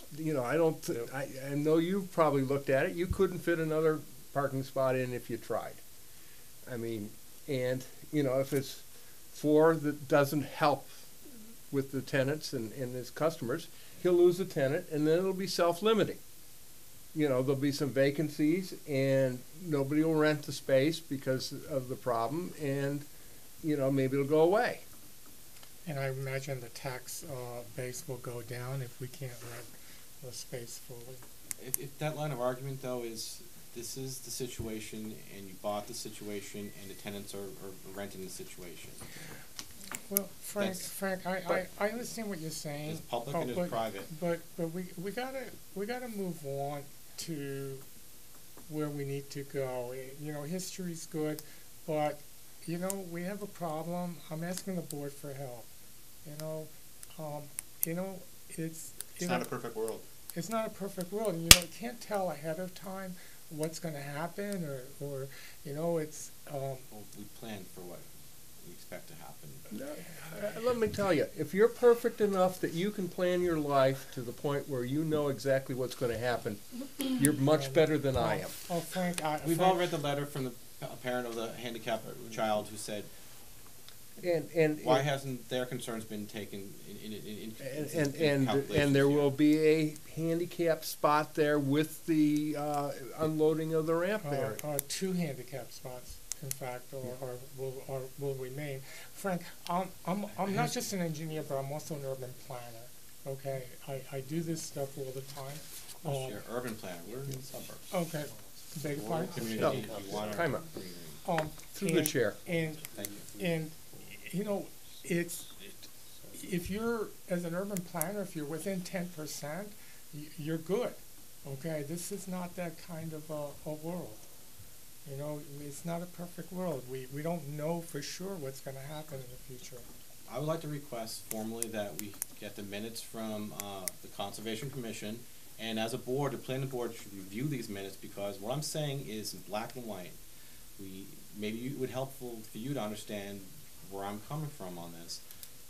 I know you've probably looked at it, you couldn't fit another parking spot in if you tried. I mean, and, if it's 4 that doesn't help with the tenants and his customers, he'll lose a tenant, and then it'll be self-limiting. There'll be some vacancies, and nobody will rent the space because of the problem, and, maybe it'll go away. And I imagine the tax base will go down if we can't rent the space fully. If that line of argument, though, is this is the situation, and you bought the situation, and the tenants are renting the situation. Well, Frank, I understand what you're saying. There's public and there's private. But we gotta move on to where we need to go. History's good, but we have a problem. I'm asking the board for help. It's It's not a perfect world. It's not a perfect world, and you can't tell ahead of time what's going to happen, or it's. Well, we plan for what we expect to happen. Let me tell you, if you're perfect enough that you can plan your life to the point where you know exactly what's going to happen, you're much better than I am. Oh, Frank, We've all read the letter from the parent of the handicapped child who said, And Why hasn't their concerns been taken in and calculations there here? will be a handicap spot there with the unloading of the ramp area. 2 handicap spots, in fact, will remain. Frank, I'm not just an engineer, but I'm also an urban planner. Okay, I do this stuff all the time. You're urban planner. We're in the suburbs. Okay, beg your pardon? Community, No, you want time out. Through the and- chair. And Thank you. And, you know, if you're, as an urban planner, if you're within 10%, you're good, okay? This is not that kind of a world. You know, it's not a perfect world. We don't know for sure what's gonna happen in the future. I would like to request formally that we get the minutes from the Conservation Commission, and as a board, the planning board should review these minutes, because what I'm saying is in black and white. Maybe it would helpful for you to understand where I'm coming from on this.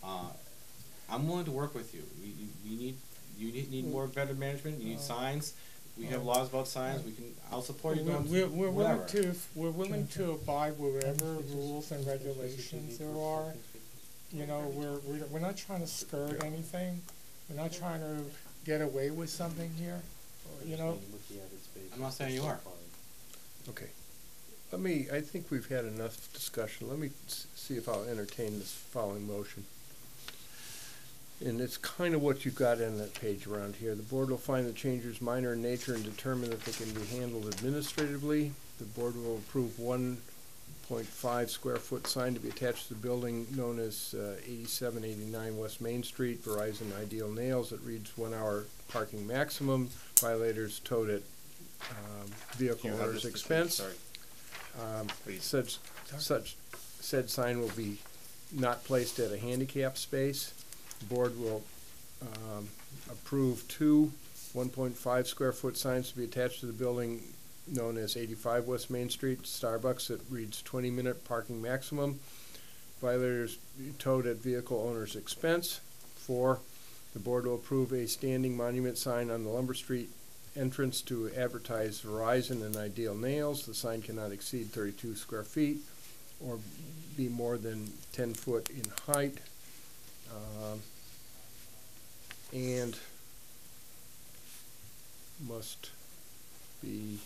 I'm willing to work with you. You need more better management. You need signs. We have laws about signs. I'll support you going. We're whatever. willing to abide with whatever rules and regulations there are. You know, we're not trying to skirt anything. We're not trying to get away with something here. You know. I'm not saying you are. Okay. I think we've had enough discussion. Let me see if I'll entertain this following motion. And it's kind of what you've got on that page around here. The board will find the changes minor in nature and determine that they can be handled administratively. The board will approve 1.5 square foot sign to be attached to the building known as 8789 West Main Street, Verizon Ideal Nails, that reads 1 hour parking maximum. Violators towed at vehicle You have owner's this expense. Sorry. Please. Said sign will be not placed at a handicap space. The board will approve 2 1.5 square foot signs to be attached to the building known as 85 West Main Street, Starbucks, that reads 20-minute parking maximum. Violators towed at vehicle owner's expense. 4, the board will approve a standing monument sign on the Lumber Street entrance to advertise Verizon and Ideal Nails. The sign cannot exceed 32 square feet or be more than 10 foot in height. And must be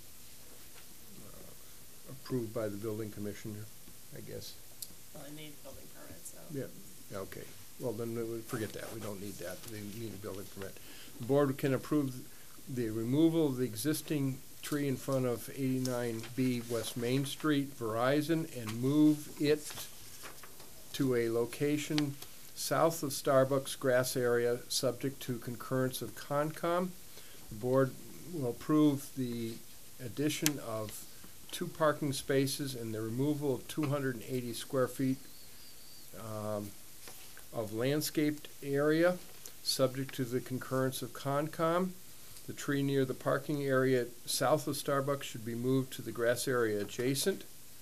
approved by the building commissioner, I guess. Well, I need a building permit, so. Yeah, okay. Well, then forget that. We don't need that. They need a building permit. The board can approve the removal of the existing tree in front of 89B West Main Street, Verizon, and move it to a location south of Starbucks grass area, subject to concurrence of Concom. The board will approve the addition of 2 parking spaces and the removal of 280 square feet of landscaped area, subject to the concurrence of Concom. The tree near the parking area south of Starbucks should be moved to the grass area adjacent.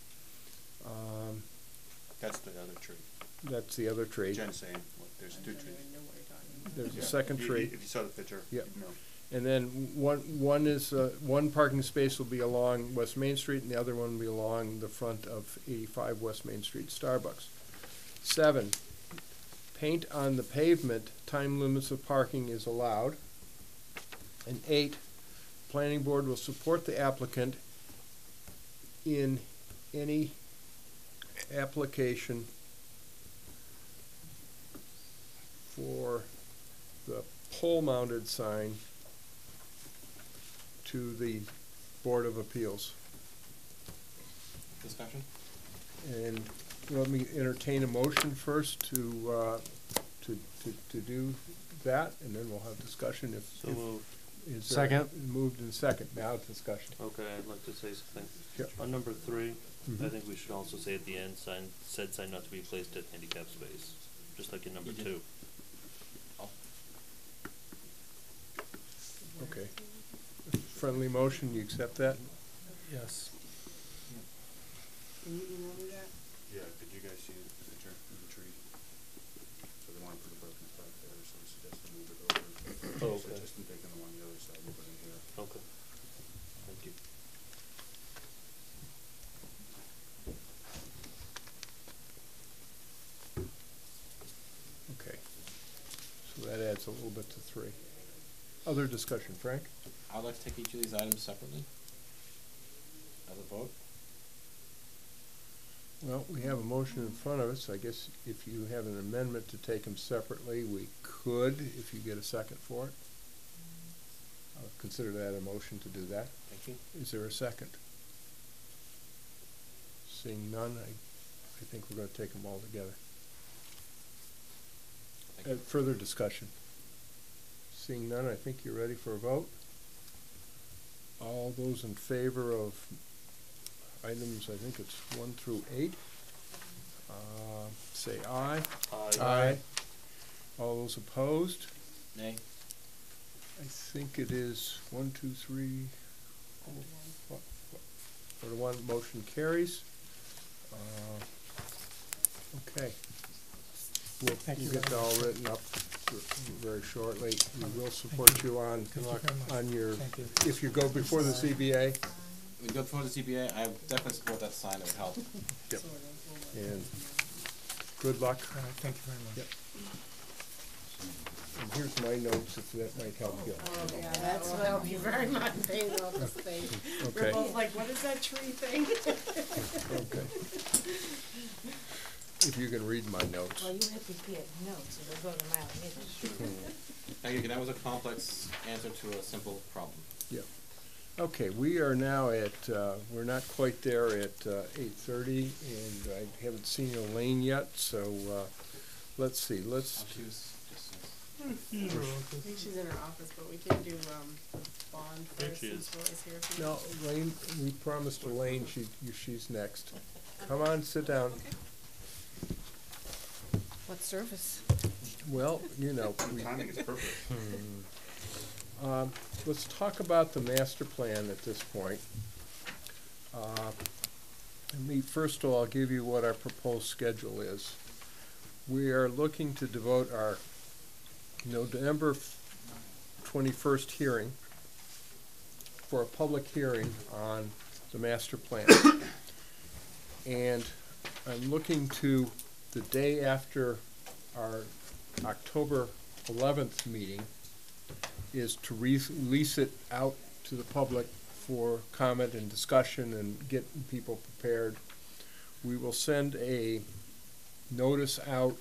That's the other tree. That's the other tree. Jen's saying, look, there's 2 trees. There's a Yeah. second tree. If you saw the picture, Yep. you'd know. And then one parking space will be along West Main Street and the other one will be along the front of 85 West Main Street, Starbucks. 7, paint on the pavement, time limits of parking is allowed. And 8, planning board will support the applicant in any application for the pole-mounted sign to the Board of Appeals. Discussion? And let me entertain a motion first to do that, and then we'll have discussion if. So moved. Is there- Second. Moved and second, now discussion. Okay, I'd like to say something. Sure. On number 3, Mhm. I think we should also say at the end, said sign not to be placed at handicap space, just like in number You did. 2. Okay. Friendly motion, you accept that? Yes. Can you email me that? Yeah, did you guys see the picture of the tree? So they want to put a broken spot there, so they suggest to move it over. Oh, okay. Suggesting taking the one on the other side, move it in here. Okay. Thank you. a little bit to 3. Other discussion, Frank? I'd like to take each of these items separately as a vote. Well, we have a motion in front of us. I guess if you have an amendment to take them separately, we could, if you get a second for it. I'll consider that a motion to do that. Thank you. Is there a second? Seeing none, I think we're going to take them all together. Thank you. Further discussion? Seeing none, I think you're ready for a vote. All those in favor of items, I think it's 1 through 8, say aye. Aye. All those opposed? Nay? I think it is 1, 2, 3, 4 to 1. Motion carries. Okay. We'll get that all written up very shortly. We will support you on your, Thank you. if you go before the CBA. We go before the CBA, I definitely support that sign, it would help. Yep. And good luck. Thank you very much. Yep. And here's my notes, if that might help you. Oh, yeah, that will help you very much, paying all this thing. Okay. We're both like, what is that tree thing? Okay. If you can read my notes. Well, you have to get notes, so they'll go to my minutes. Thank you, that was a complex answer to a simple problem. Yep. Okay, we are now at, we're not quite there at 8:30, and I haven't seen Elaine yet, so let's see, let's, She was just, I think she's in her office, but we can do, the bond There first she since is. Roy's here. If you no, want to. Elaine, we promised Elaine she's next. Come on, sit down. What service? Well, you know, we, Timing is perfect. let's talk about the master plan at this point. First of all, I'll give you what our proposed schedule is. We are looking to devote our November 21st hearing for a public hearing on the master plan. And I'm looking to the day after our October 11th meeting is to release it out to the public for comment and discussion and get people prepared. We will send a notice out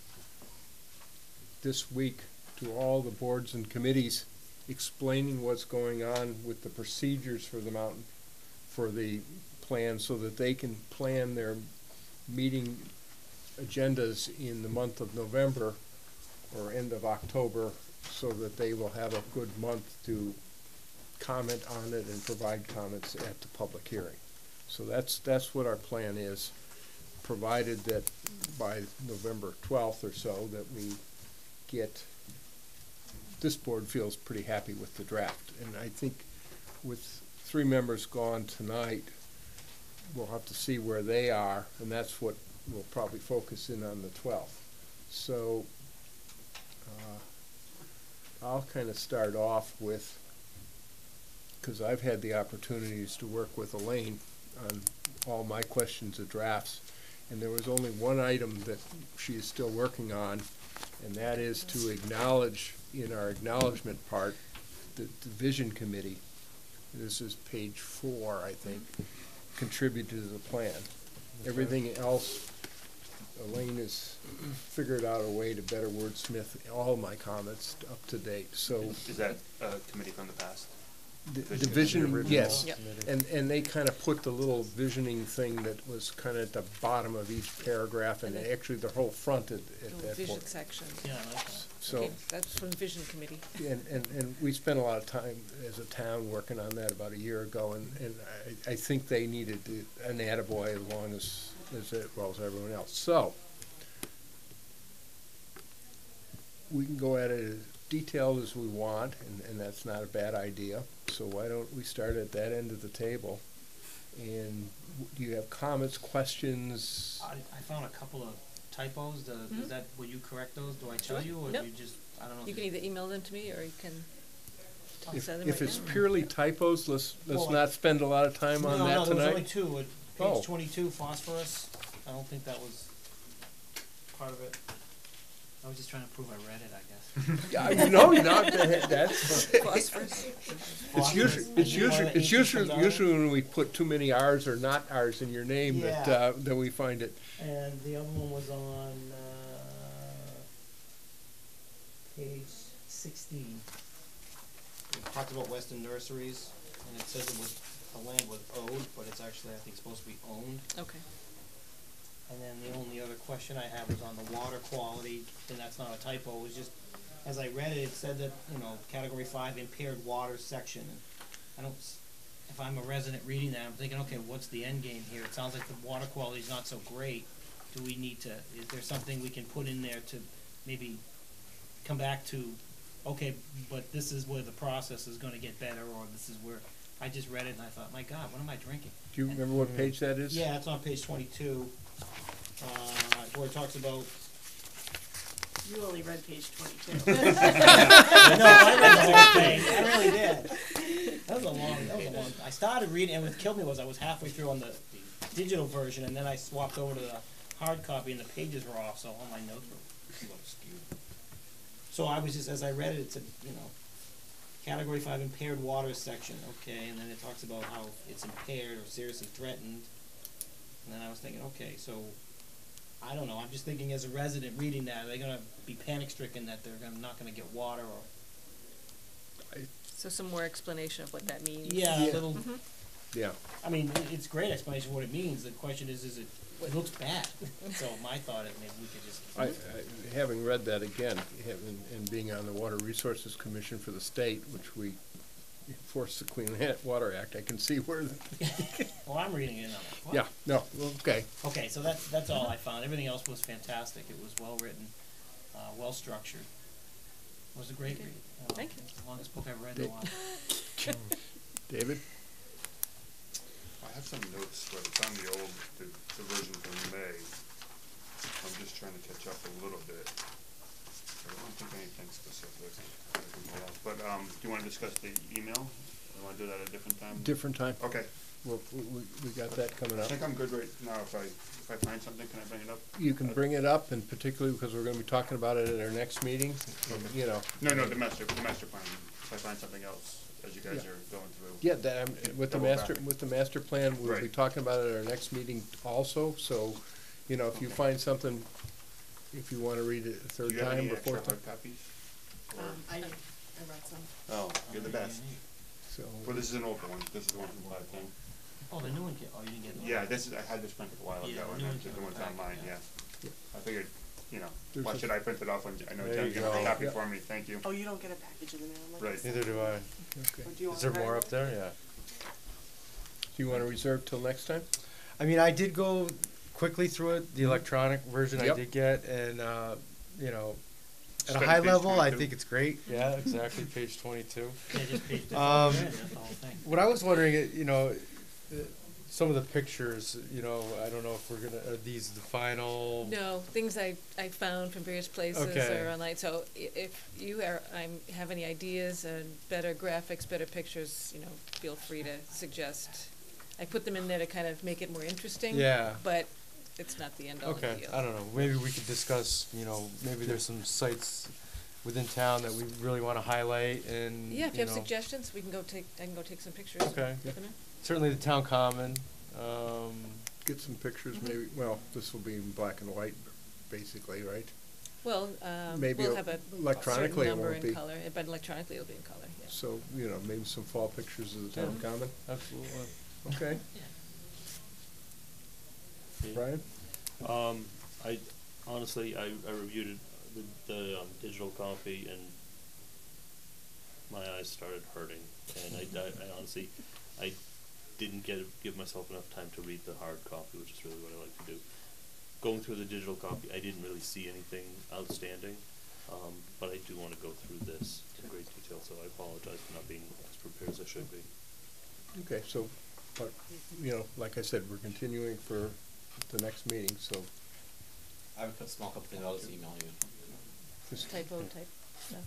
this week to all the boards and committees explaining what's going on with the procedures for the mountain, for the plan, so that they can plan their meeting agendas in the month of November or end of October, so that they will have a good month to comment on it and provide comments at the public hearing. So that's what our plan is, provided that by November 12th or so that we get, this board feels pretty happy with the draft. And I think with 3 members gone tonight, we'll have to see where they are, and that's what we'll probably focus in on the 12th. So I'll kind of start off with, because I've had the opportunities to work with Elaine on all my questions of drafts, and there was only one item that she is still working on, and that is to acknowledge, in our acknowledgement part, the Vision Committee, this is page 4, I think, contributed to the plan. Everything else, Elaine has figured out a way to better wordsmith all my comments up to date. So Is that a committee from the past? the Vision vision, yes, Yep. and they kind of put the little visioning thing that was kind of at the bottom of each paragraph, and actually the whole front at Little that vision point. Yeah, section. I like that. So. Okay, that's from Vision Committee. And we spent a lot of time as a town working on that about a year ago, and I think they needed an attaboy as well as everyone else. So, we can go at it as detailed as we want, and that's not a bad idea. So why don't we start at that end of the table? And do you have comments, questions? I found a couple of typos. Mhm. Is that, will you correct those? Do I tell Sure. you, or Nope. do you just, I don't know. You can either email them to me, or you can, I'll If send them right it's now. purely typos, let's Well, not spend a lot of time on that No, there was only tonight. 2. At Oh. page 22, phosphorus. I don't think that was part of it. I was just trying to prove I read it, I guess. Yeah, no, not that's. Phosphorus? It's usually when we put too many R's or not R's in your name that we find it. And the other one was on, page 16. We talked about Weston Nurseries, and it says the land was owed, but it's actually, I think, supposed to be owned. Okay. And then the only other question I had was on the water quality, and that's not a typo, it was just, as I read it, it said that, category 5 impaired water section. And I don't, if I'm a resident reading that, I'm thinking, okay, what's the end game here? It sounds like the water quality is not so great. Do we need to, is there something we can put in there to maybe come back to, okay, but this is where the process is gonna get better, or this is where, I just read it and I thought, my God, what am I drinking? Do you remember what page that is? Yeah, it's on page 22, where it talks about. You only read page 22. No, I read the whole thing. I really did. That was a long. I started reading, and what killed me was I was halfway through on the digital version, and then I swapped over to the hard copy, and the pages were off, so all my notes were a little skewed. So I was just, as I read it, it said, category 5 impaired water section, okay, and then it talks about how it's impaired or seriously threatened, and then I was thinking, okay, so I don't know. I'm just thinking, as a resident reading that, are they gonna be panic-stricken that they're not gonna get water, or? So some more explanation of what that means. Yeah, a little. Yeah. I mean, it's a great explanation of what it means. The question is it looks bad. So my thought is maybe we could just. Having read that again, and being on the Water Resources Commission for the state, which we enforce the Clean Water Act, I can see where. Well, I'm reading it. What? Yeah. No. Okay. Okay, so that's all I found. Everything else was fantastic. It was well written, well structured. It was a great read. Thank you. It's the longest book I've read in a while. David? I have some notes, but it's on the version from May. I'm just trying to catch up a little bit. I don't think anything specific. But do you want to discuss the email? You want to do that at a different time? Different time. Okay. Well, we got that coming I up. think I'm good right now. If I find something, can I bring it up? You can bring it up, and particularly because we're going to be talking about it at our next meeting. Okay. No, the master plan. If I find something else, as you guys are going through. Yeah, that, with the master plan, we'll be Right. talking about it at our next meeting also. So, if you find something, if you want to read it a third Do you have time any or extra fourth time. hard copies? I read some. Oh, you're the best. So, Well, this is an older one. This is the one from 510. Oh, the new one. Oh, you didn't get the one. Yeah, I had this printed a while ago, Yeah, the and new then one's the in the one's packet, online, yeah. yeah. I figured, There's why a- should I print it off when, I know There Jen's you gonna have a go. copy Yeah. for me, thank you. Oh, you don't get a package in the mail like Right. this? Neither do I. okay. Or do you Is there want more to up there? Yeah. Do you want to reserve till next time? I mean, I did go quickly through it. The electronic version Yep. I did get, and at Just a got high page level, I 22. think it's great. Yeah, exactly. Page 22. Yeah, just page. Um, That's the whole thing. What I was wondering, some of the pictures, I don't know if are these the final? No, things I found from various places Okay. or online. So if you have any ideas and better graphics, better pictures, feel free to suggest. I put them in there to kind of make it more interesting. Yeah. But it's not the end all Okay, and be all. I don't know. Maybe we could discuss, maybe there's some sites within town that we really want to highlight and, Yeah, if you have suggestions, I can go take some pictures. Okay. Put them in. Certainly the town common. Get some pictures, maybe. Well, this will be in black and white, basically, right? Well, Maybe we'll have a electronically it certain number won't in be. color, but electronically it'll be in color, yeah. So, maybe some fall pictures of the town Mhm. common. Absolutely. Okay. Brian? I honestly, I reviewed it, the digital copy, and my eyes started hurting, and I honestly, I didn't give myself enough time to read the hard copy, which is really what I like to do. Going through the digital copy, I didn't really see anything outstanding, but I do want to go through this in great detail, so I apologize for not being as prepared as I should be. Okay, so, but, like I said, we're continuing for the next meeting, so. I have a small couple things, I'll just email you. just- Typo type stuff.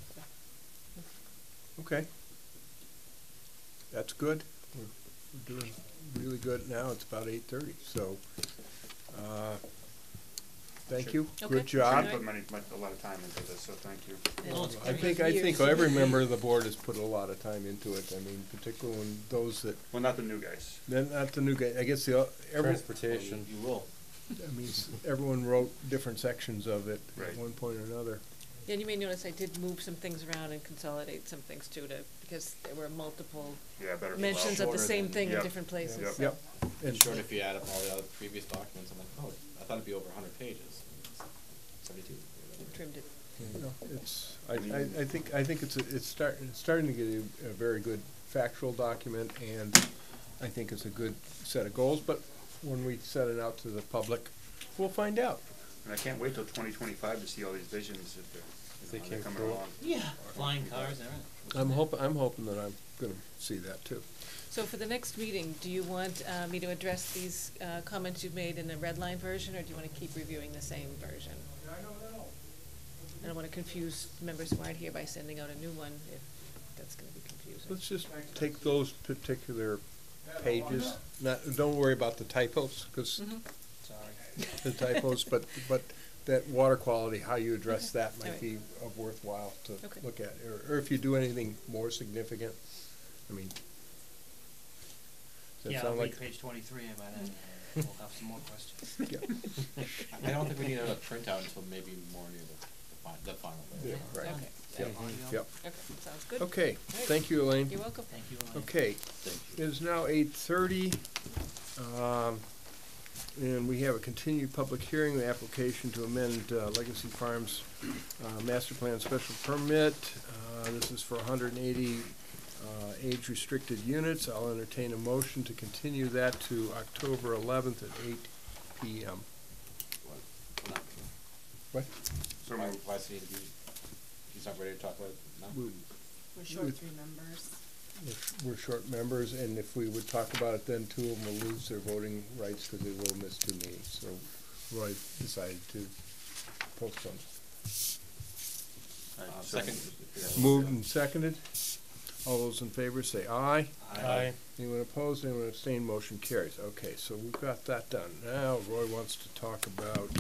Okay. That's good. We're doing really good now. It's about 8:30, so, thank you, Okay. good job. I put a lot of time into this, so thank you. Oh, it's I think Years. every member of the board has put a lot of time into it. I mean, particularly when those that, Well, not the new guys. then not the new guy, I guess Transportation. You will. I mean, everyone wrote different sections of it Right. at one point or another. Yeah, and you may notice I did move some things around and consolidate some things too, because there were multiple Yeah, better. mentions of the shorter same than- thing in Yep. different places. Yep. so- Yep. And short, if you add up all the other previous documents, I'm like, oh, I thought it'd be over 100 pages. It's 72. Trimmed it. You know, it's, I think it's starting to get a very good factual document, and I think it's a good set of goals, but when we set it out to the public, we'll find out. And I can't wait till 2025 to see all these visions if they're, They they're came coming through. along. Yeah, flying cars and everything. I'm hoping that I'm gonna see that too. So for the next meeting, do you want me to address these comments you've made in the red line version, or do you want to keep reviewing the same version? I don't want to confuse members who aren't here by sending out a new one, if that's going to be confusing. Let's just take those particular pages, don't worry about the typos, because Mhm. Sorry. the typos, but that water quality, how you address Okay. that might Alright. be worthwhile to Okay. look at, or if you do anything more significant, I mean. Does that Yeah, I'll sound read like? page 23 and by then we'll have some more questions. Yeah. I don't think we need another printout until maybe more near the final. Yeah, right. Okay, Yep. Audio. Yep. okay, sounds good. Okay, Alright. thank you, Elaine. You're welcome. Thank you, Elaine. Okay, it is now 8:30, and we have a continued public hearing, the application to amend Legacy Farms Master Plan Special Permit. This is for 180 age-restricted units. I'll entertain a motion to continue that to October 11th at 8 p.m. What? So Why, moved. why is he, he's not ready to talk about it now? We're short With- 3 members. We're short members, and if we would talk about it, then 2 of them will lose their voting rights because they will miss 2 meetings. So Roy decided to postpone. Second. Moved and seconded. All those in favor say aye. Aye. Anyone opposed, anyone abstained, motion carries. Okay, so we've got that done. Now Roy wants to talk about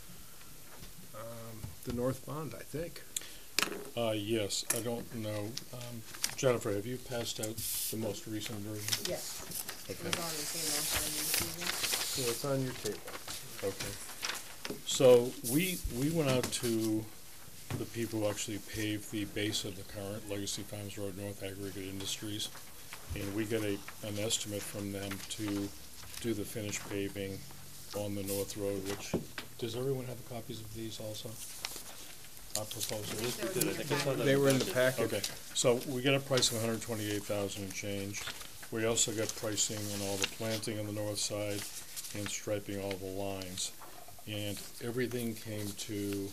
the North Bond, I think. Yes, I don't know, Jennifer, have you passed out the most recent version? Yes. It Okay. was on the table for the meeting. So it's on your table. Okay. So we went out to the people who actually paved the base of the current Legacy Farms Road North Aggregate Industries, and we got an estimate from them to do the finished paving on the North Road, which, does everyone have copies of these also? Our proposals? They were in your packet. They were in the packet. Okay, so we get a price of $128,000 and change. We also got pricing on all the planting on the north side and striping all the lines. And everything came to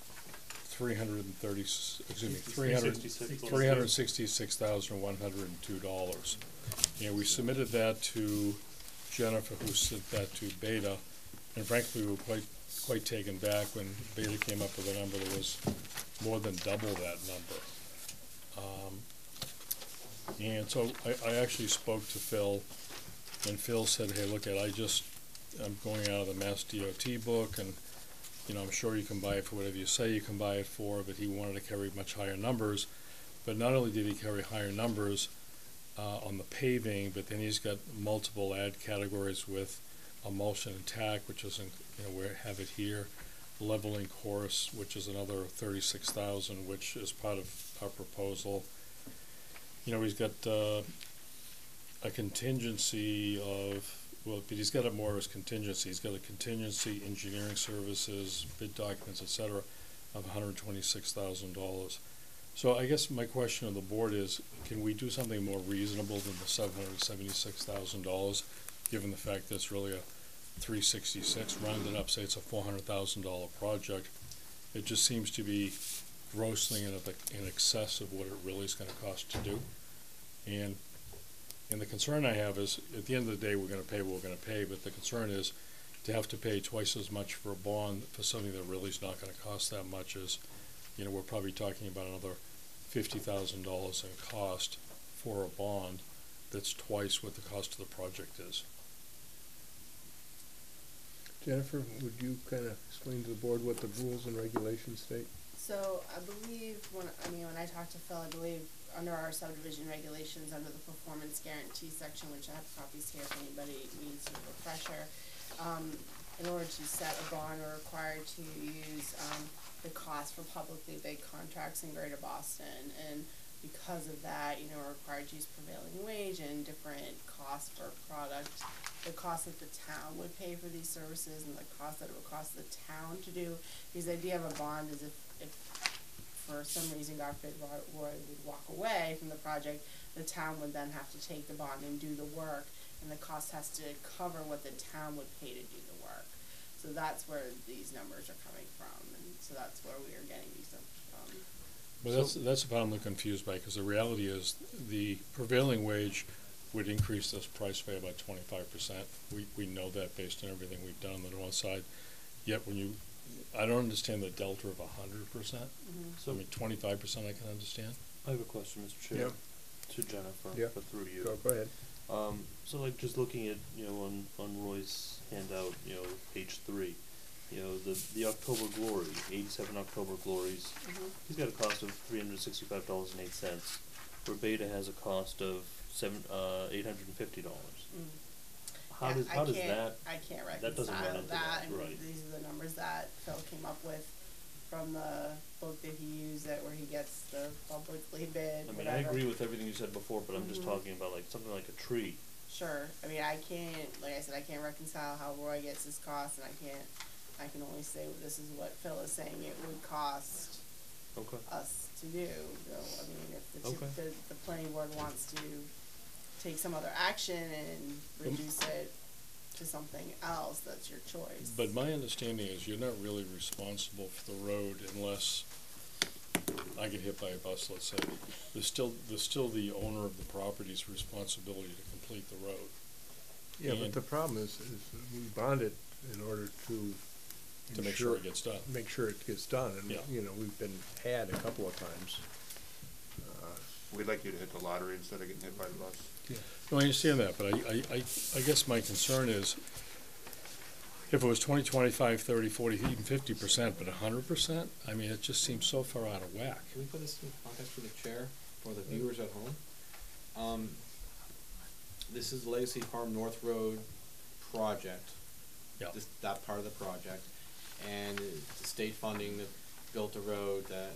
$366,102. And we submitted that to Jennifer, who sent that to Beta. And frankly, we were quite taken back when Beta came up with a number that was more than double that number. And so I actually spoke to Phil, and Phil said, hey, look, I'm going out of the Mass DOT book, and, you know, I'm sure you can buy it for whatever you say you can buy it for, but he wanted to carry much higher numbers. But not only did he carry higher numbers on the paving, but then he's got multiple ad categories with emulsion and tack, which isn't, you know, we have it here, leveling course, which is another 36,000, which is part of our proposal. You know, he's got a contingency of, well, but he's got it more as contingency. He's got a contingency, engineering services, bid documents, et cetera, of $126,000. So I guess my question to the board is, can we do something more reasonable than the $776,000, given the fact that it's really a $366, rounded up, say it's a $400,000 project? It just seems to be grossly in excess of what it really is going to cost to do. And the concern I have is, at the end of the day, we're going to pay what we're going to pay, but the concern is to have to pay twice as much for a bond for something that really is not going to cost that much. Is, you know, we're probably talking about another $50,000 in cost for a bond that's twice what the cost of the project is. Jennifer, would you kind of explain to the board what the rules and regulations state? So I believe when I talked to Phil, I believe under our subdivision regulations, under the performance guarantee section, which I have copies here if anybody needs a refresher, in order to set a bond, we're required to use the cost for publicly bid contracts in Greater Boston, and because of that, we're required to use prevailing wage and different costs for product. The cost that the town would pay for these services and the cost that it would cost the town to do. Because the idea of a bond is if for some reason, God forbid, Roy would walk away from the project, the town would then have to take the bond and do the work, and the cost has to cover what the town would pay to do the work. So that's where these numbers are coming from, and so that's where we are getting these numbers from. Well, that's the part I'm confused by, because the reality is the prevailing wage would increase this price by about 25%. We know that based on everything we've done on the north side. Yet I don't understand the delta of 100%. So I mean 25% I can understand. I have a question, Mr. Chair. Yep. To Jennifer, Yep. but through you. Go ahead. So like just looking at, on Roy's handout, page 3, the October Glory, 87 October Glories, he's got a cost of $365.08, where Beta has a cost of $850. How does that? I can't that doesn't run reconcile into that, that, and right. these are the numbers that Phil came up with from the book that he used where he gets the publicly bid, I mean, whatever. I agree with everything you said before, but I'm just talking about like something like a tree. Sure. I mean, I can't, like I said, I can't reconcile how Roy gets his costs, and I can only say this is what Phil is saying it would cost us to do. So, I mean, if the planning board wants to take some other action and reduce it to something else, that's your choice. But my understanding is you're not really responsible for the road unless I get hit by a bus, let's say. There's still the owner of the property's responsibility to complete the road. Yeah, but the problem is we bond it in order to make sure it gets done. Make sure it gets done, and Yeah. We've been had a couple of times. We'd like you to hit the lottery instead of getting hit by the bus. Yeah. No, I understand that, but I guess my concern is if it was 20, 25, 30, 40, even 50%, but 100%, I mean, it just seems so far out of whack. Can we put this in context for the chair, for the viewers at home? This is the Legacy Farm North Road project. Yeah. That part of the project. And the state funding that built a road that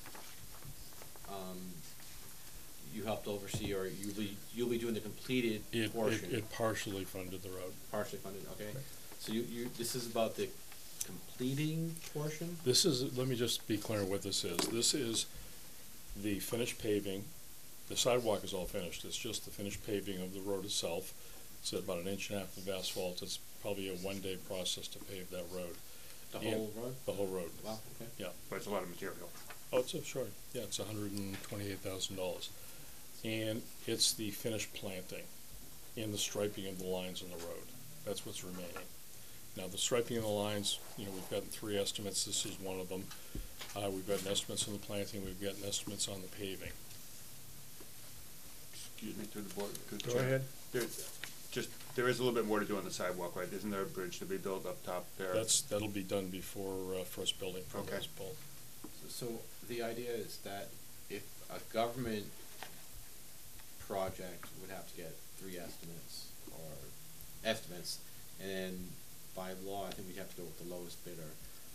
you helped oversee, or you'll be doing the completed portion. It partially funded the road. Partially funded, okay. So this is about the completing portion? Let me just be clear what this is. This is the finished paving. The sidewalk is all finished. It's just the finished paving of the road itself. It's about 1.5 inches of asphalt. It's probably a one-day process to pave that road. The whole road? The whole road. Wow, okay. Yeah. But it's a lot of material. Oh, sure. Yeah, it's $128,000. And it's the finished planting and the striping of the lines on the road. That's what's remaining. Now, the striping of the lines, we've gotten 3 estimates. This is one of them. We've gotten estimates on the planting. We've gotten estimates on the paving. Excuse me, through the board. Go ahead. There is a little bit more to do on the sidewalk, right? Isn't there a bridge to be built up top there? That'll be done before first building permit is pulled. So the idea is that if a government project would have to get 3 estimates, and then by law, I think we'd have to go with the lowest bidder.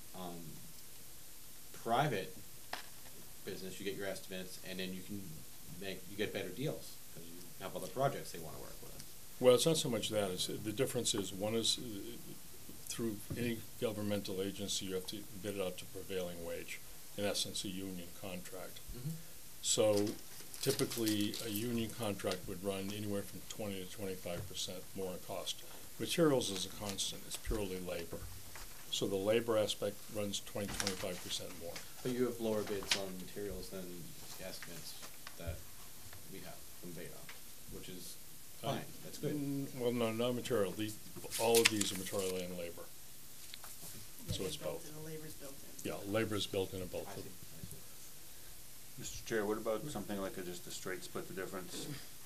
Private business, you get your estimates, and then you get better deals, because you have other projects they want to work with. Well, it's not so much that. The difference is one is through any governmental agency, you have to bid it out to prevailing wage. In essence, a union contract. So typically, a union contract would run anywhere from 20 to 25% more in cost. Materials is a constant. It's purely labor. So the labor aspect runs 20 to 25% more. But you have lower bids on materials than the estimates that we have from Beta, which is fine. That's good. Well, no, not material. All of these are material and labor. So it's both. The labor's built in. Yeah, labor is built into both of them. Mr. Chair, what about something like just a straight split the difference?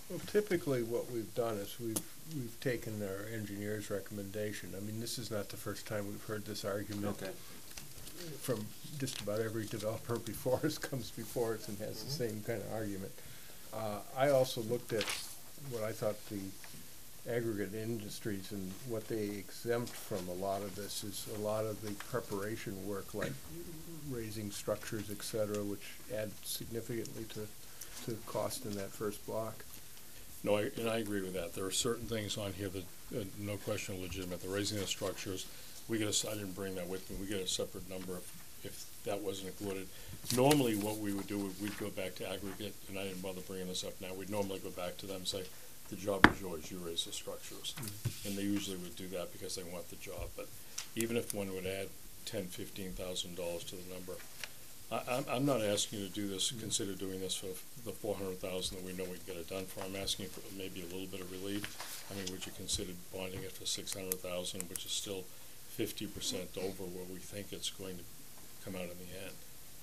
Well, typically what we've done is we've taken our engineer's recommendation. I mean, this is not the first time we've heard this argument. Okay. From just about every developer before us comes before us and has the same kind of argument. I also looked at what I thought the aggregate industries and what they exempt from a lot of this is a lot of the preparation work, like raising structures, et cetera, which add significantly to cost in that first block. No, and I agree with that. There are certain things on here that, no question, are legitimate. The raising of structures, I didn't bring that with me. We get a separate number if that wasn't included. Normally, what we would do, we'd go back to aggregate, and I didn't bother bringing this up now. We'd normally go back to them and say, the job is yours, you raise the structures. And they usually would do that because they want the job. But even if one would add $10,000–$15,000 to the number, I'm not asking you to do this, consider doing this for the $400,000 that we know we can get it done for. I'm asking for maybe a little bit of relief. I mean, would you consider bonding it for $600,000, which is still 50% over where we think it's going to come out in the end?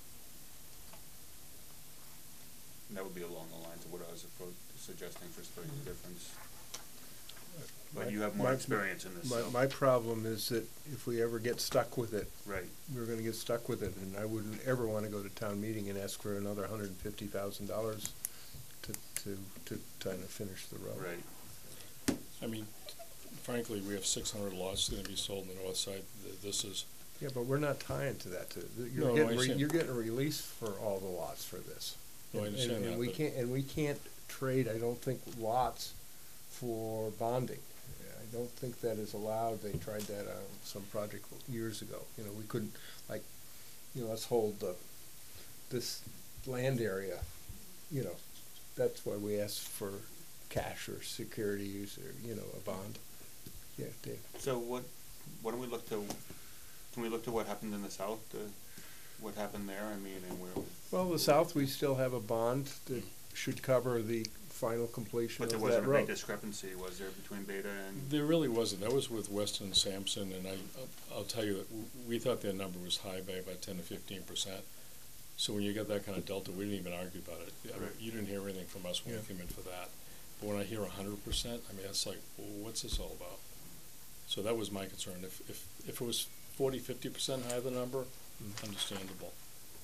And that would be along the lines of what I was suggesting for splitting the difference. But you have more experience in this. My problem is that if we ever get stuck with it, Right. we're gonna get stuck with it, and I wouldn't ever wanna go to town meeting and ask for another $150,000 to kind of finish the road. Right. I mean, frankly, we have 600 lots that are going to be sold on the north side. This is, Yeah, but we're not tying to that. No, I understand. You're getting a release for all the lots for this. No, I understand And that, we but- can't, and we can't trade, I don't think, lots for bonding. I don't think that is allowed. They tried that on some project years ago. You know, we couldn't, like, you know, let's hold this land area, you know, that's why we asked for cash or securities or, you know, a bond. Yeah, Dave. So what do we look to, can we look to what happened in the south, what happened there, I mean, and where? Well, the south, we still have a bond that should cover the final completion But there of wasn't that a big road. discrepancy, was there, between Beta and? there really wasn't. That was with Weston Sampson, and I'll tell you that we thought their number was high by about 10 to 15%. So when you get that kind of delta, we didn't even argue about it. I mean, Right. you didn't hear anything from us when we came in for that. But when I hear 100%, I mean, that's like, well, what's this all about? So that was my concern. If it was 40–50% higher the number, understandable.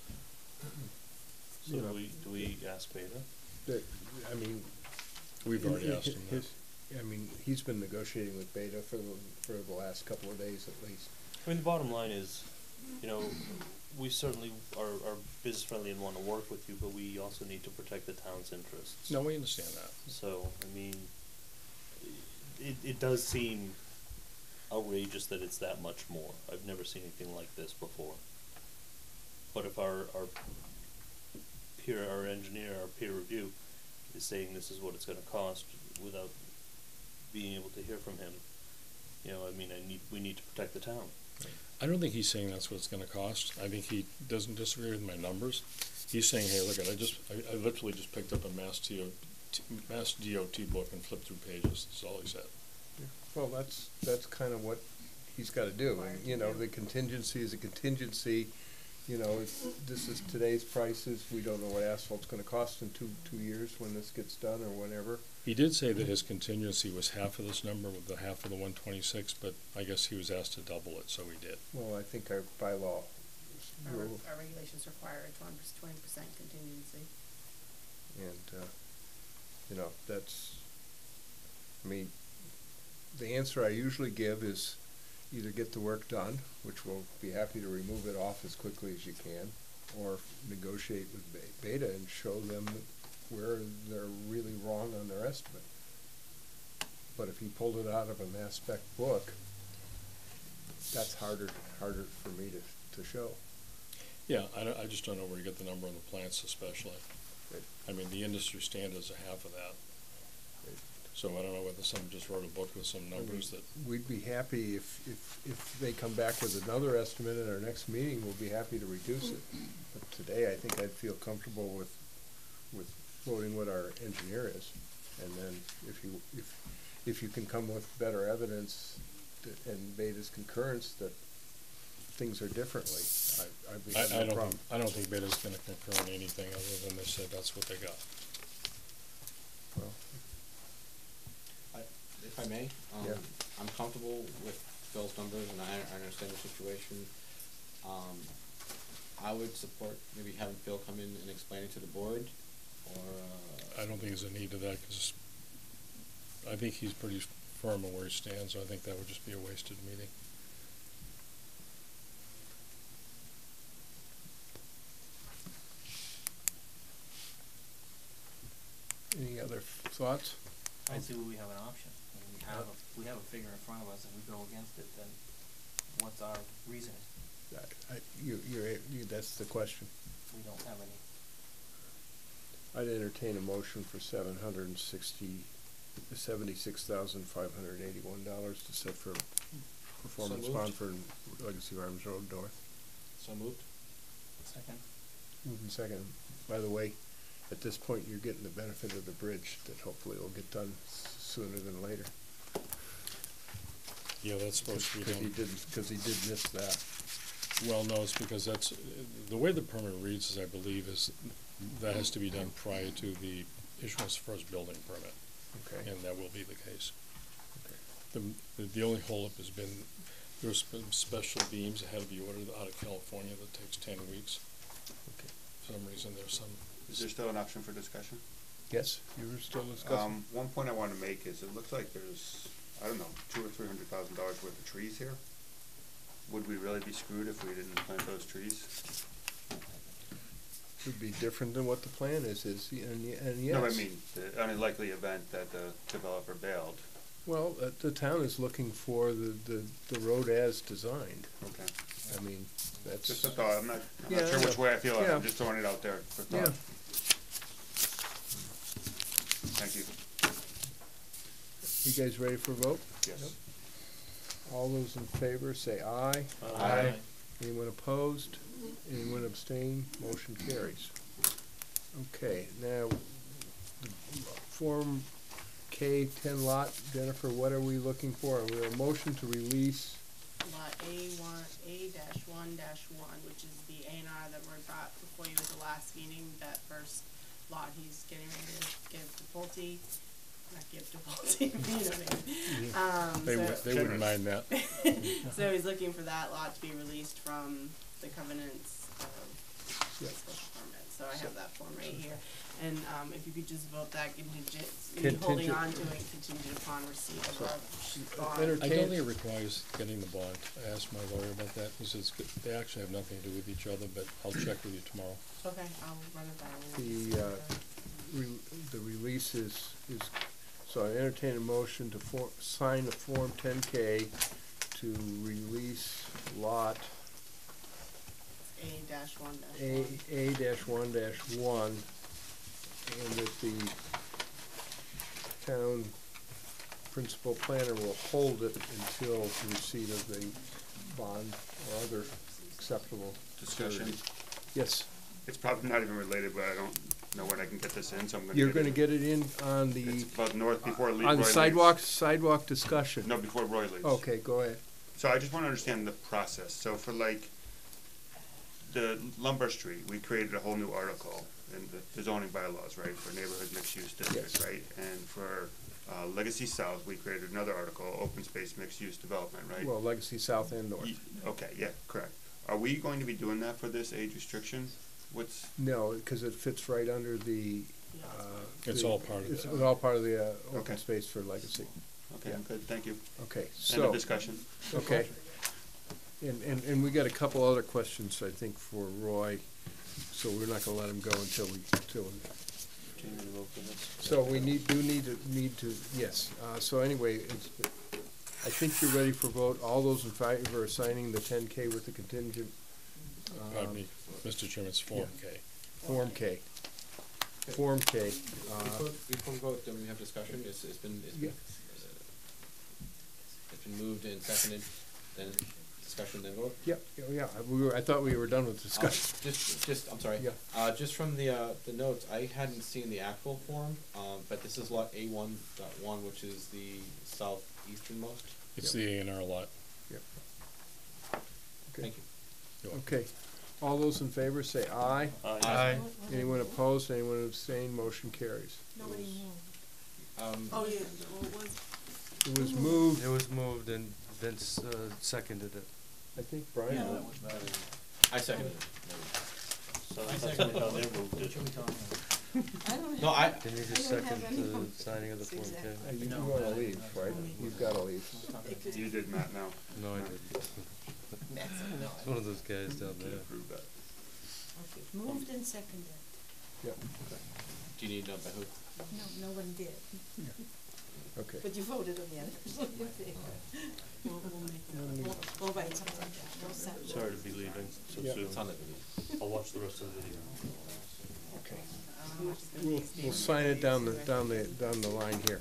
So You know, do we ask Beta? I mean, We've already asked him that. I mean, he's been negotiating with Beta for the last couple of days at least. I mean, the bottom line is, you know, we certainly are business friendly and want to work with you, but we also need to protect the town's interests. No, we understand that. So, I mean, it does seem outrageous that it's that much more. I've never seen anything like this before. But if our engineer, our peer review is saying this is what it's gonna cost without being able to hear from him, you know, I mean, we need to protect the town. I don't think he's saying that's what it's gonna cost. I think he doesn't disagree with my numbers. He's saying, hey, look, I literally just picked up a Mass DOT book and flipped through pages. That's all he said. Well, that's kind of what he's gotta do. And, you know, the contingency is a contingency. You know, this is today's prices. We don't know what asphalt's gonna cost in two years when this gets done or whenever. He did say that his contingency was half of this number, with the half of the 126, but I guess he was asked to double it, so he did. Well, I think our bylaw. Our regulations require a 20% contingency. And, you know, that's, I mean, the answer I usually give is either get the work done, which we'll be happy to remove it off as quickly as you can, or negotiate with Beta and show them where they're really wrong on their estimate. But if he pulled it out of a mass spec book, that's harder for me to show. Yeah, I just don't know where you get the number on the plants especially. Right. I mean, the industry standards are half of that. Right. So I don't know whether someone just wrote a book with some numbers that, We'd be happy if they come back with another estimate at our next meeting, we'll be happy to reduce it. But today, I think I'd feel comfortable with voting what our engineer is. And then if you can come with better evidence and Beta's concurrence that things are differently, I'd be no problem. I don't think Beta's gonna concur on anything other than they said that's what they got. Well, if I may, Yeah. I'm comfortable with Phil's numbers and I understand the situation. I would support maybe having Phil come in and explain it to the board, or, I don't think there's a need to that, cause I think he's pretty firm on where he stands, so I think that would just be a wasted meeting. Any other thoughts? I don't see where we have an option. I mean, we have a figure in front of us, if we go against it, then what's our reasoning? That's the question. We don't have any. I'd entertain a motion for $76,581 to set for performance So bond moved. for Legacy Farms Road North. so moved? Second? Moving second. By the way, at this point, you're getting the benefit of the bridge that hopefully will get done sooner than later. Yeah, that's supposed to be done. Because he did miss that. Well, no, it's because that's, the way the permit reads, is I believe, is that has to be done prior to the issuance of first building permit, Okay. and that will be the case. Okay. The only holdup has been, there's been special beams that had to be ordered out of California that takes 10 weeks. Okay. For some reason, there's some, Is there still an option for discussion? Yes, you were still discussing? One point I want to make is it looks like there's, I don't know, $200,000 or $300,000 worth of trees here. Would we really be screwed if we didn't plant those trees? Would be different than what the plan is, and yes. No, I mean, the unlikely event that the developer bailed. Well, the town is looking for the road as designed. Okay. I mean, that's. Just a thought, I'm not Yeah, sure which way I feel, yeah. I'm just throwing it out there for Yeah. thought. Thank you. You guys ready for a vote? Yes. All those in favor say aye. Aye. Anyone opposed? Anyone abstain? Motion carries. Okay, now, the Form K 10 lot, Jennifer, what are we looking for? We have a motion to release, Lot A-1, which is the A&R that were brought before you at the last meeting, that first lot he's getting ready to give to Pulte. Not give to Pulte, you know what I mean? they wouldn't mind that. So he's looking for that lot to be released from the covenants of Yep. special permit. So I have that form right here. And if you could just vote that contingent, Contingent. holding on to it contingent upon receipt of our bond. Enter- I don't think it requires getting the bond. I asked my lawyer about that, he says they actually have nothing to do with each other, but I'll check with you tomorrow. Okay, I'll run it by you. the release is, so I entertain a motion to sign the Form 10K to release lot A-1-1. A-1-1, and that the town principal planner will hold it until the receipt of the bond or other acceptable Discussion. security. Yes, It's probably not even related, but I don't know when I can get this in, so I'm gonna. you're gonna get it in on the, It's about north before Roy on the leaves. sidewalk discussion. No, before Roy leaves. Okay, go ahead. So I just wanna understand the process. So for like the Lumber Street, we created a whole new article in the zoning bylaws, right, for neighborhood mixed-use districts, Yes. right? And for Legacy South, we created another article, open space mixed-use development, right? Well, Legacy South and North. Okay, yeah, correct. Are we going to be doing that for this age restriction? What's, No, because it fits right under the, It's all part of it's it. all part of the, open Okay. space for Legacy. okay, I'm good, thank you. Okay, End of so, discussion. okay. And we got a couple other questions, I think, for Roy, so we're not gonna let him go until we. So we need to, yes, so anyway, I think you're ready for vote. All those in favor of signing the 10K with the contingent, Pardon me, Mr. Chairman, it's Form K. Form K. Form K, Before we vote, then we have discussion, it's been moved and seconded, then discussion, then vote? yeah, I thought we were done with discussion. I'm sorry. Yeah. Just from the notes, I hadn't seen the actual form, but this is lot A1.1, which is the southeasternmost. It's the A&R lot. Yep. Thank you. You're welcome. Okay, all those in favor say aye. Aye. Anyone opposed, anyone abstained, motion carries. Nobody knew. Oh, yeah, well, it was, It was moved, It was moved and Vince, seconded it. I think Brian. Yeah. did. I seconded it. So I thought somebody down there moved it. Show me, Tom. I don't have. No, I, Can you I just don't have second any the of signing of the Form K? Exactly. You No. wanna leave, right? You've gotta leave. You did, Matt, no. No, I didn't. It's one of those guys down Can't there. approve that. Okay, moved and seconded. Yeah, do you need to know by who? No, no one did, okay. but you voted on the others. We'll write something down, we'll send. Sorry to be leaving so Yeah. soon. It's on the video. I'll watch the rest of the video. Okay. We'll sign it down the line here.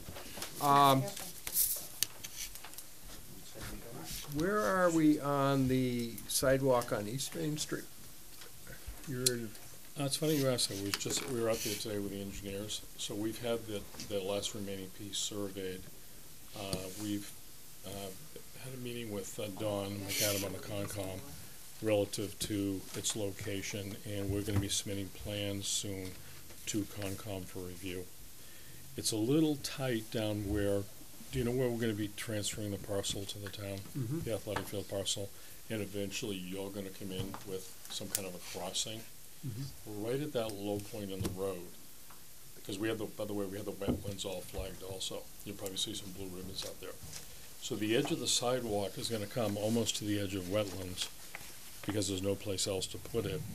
Where are we on the sidewalk on East Main Street? You're in, It's funny you asked that. We were out there today with the engineers, so we've had the last remaining piece surveyed. We've had a meeting with Don McAdam on the Concom relative to its location, and we're gonna be submitting plans soon to Concom for review. It's a little tight down where, do you know where we're gonna be transferring the parcel to the town? Mhm. The athletic field parcel, and eventually you're gonna come in with some kind of a crossing. We're right at that low point in the road, because we have by the way, we have the wetlands all flagged also. You'll probably see some blue ribbons out there. So the edge of the sidewalk is gonna come almost to the edge of wetlands, because there's no place else to put it.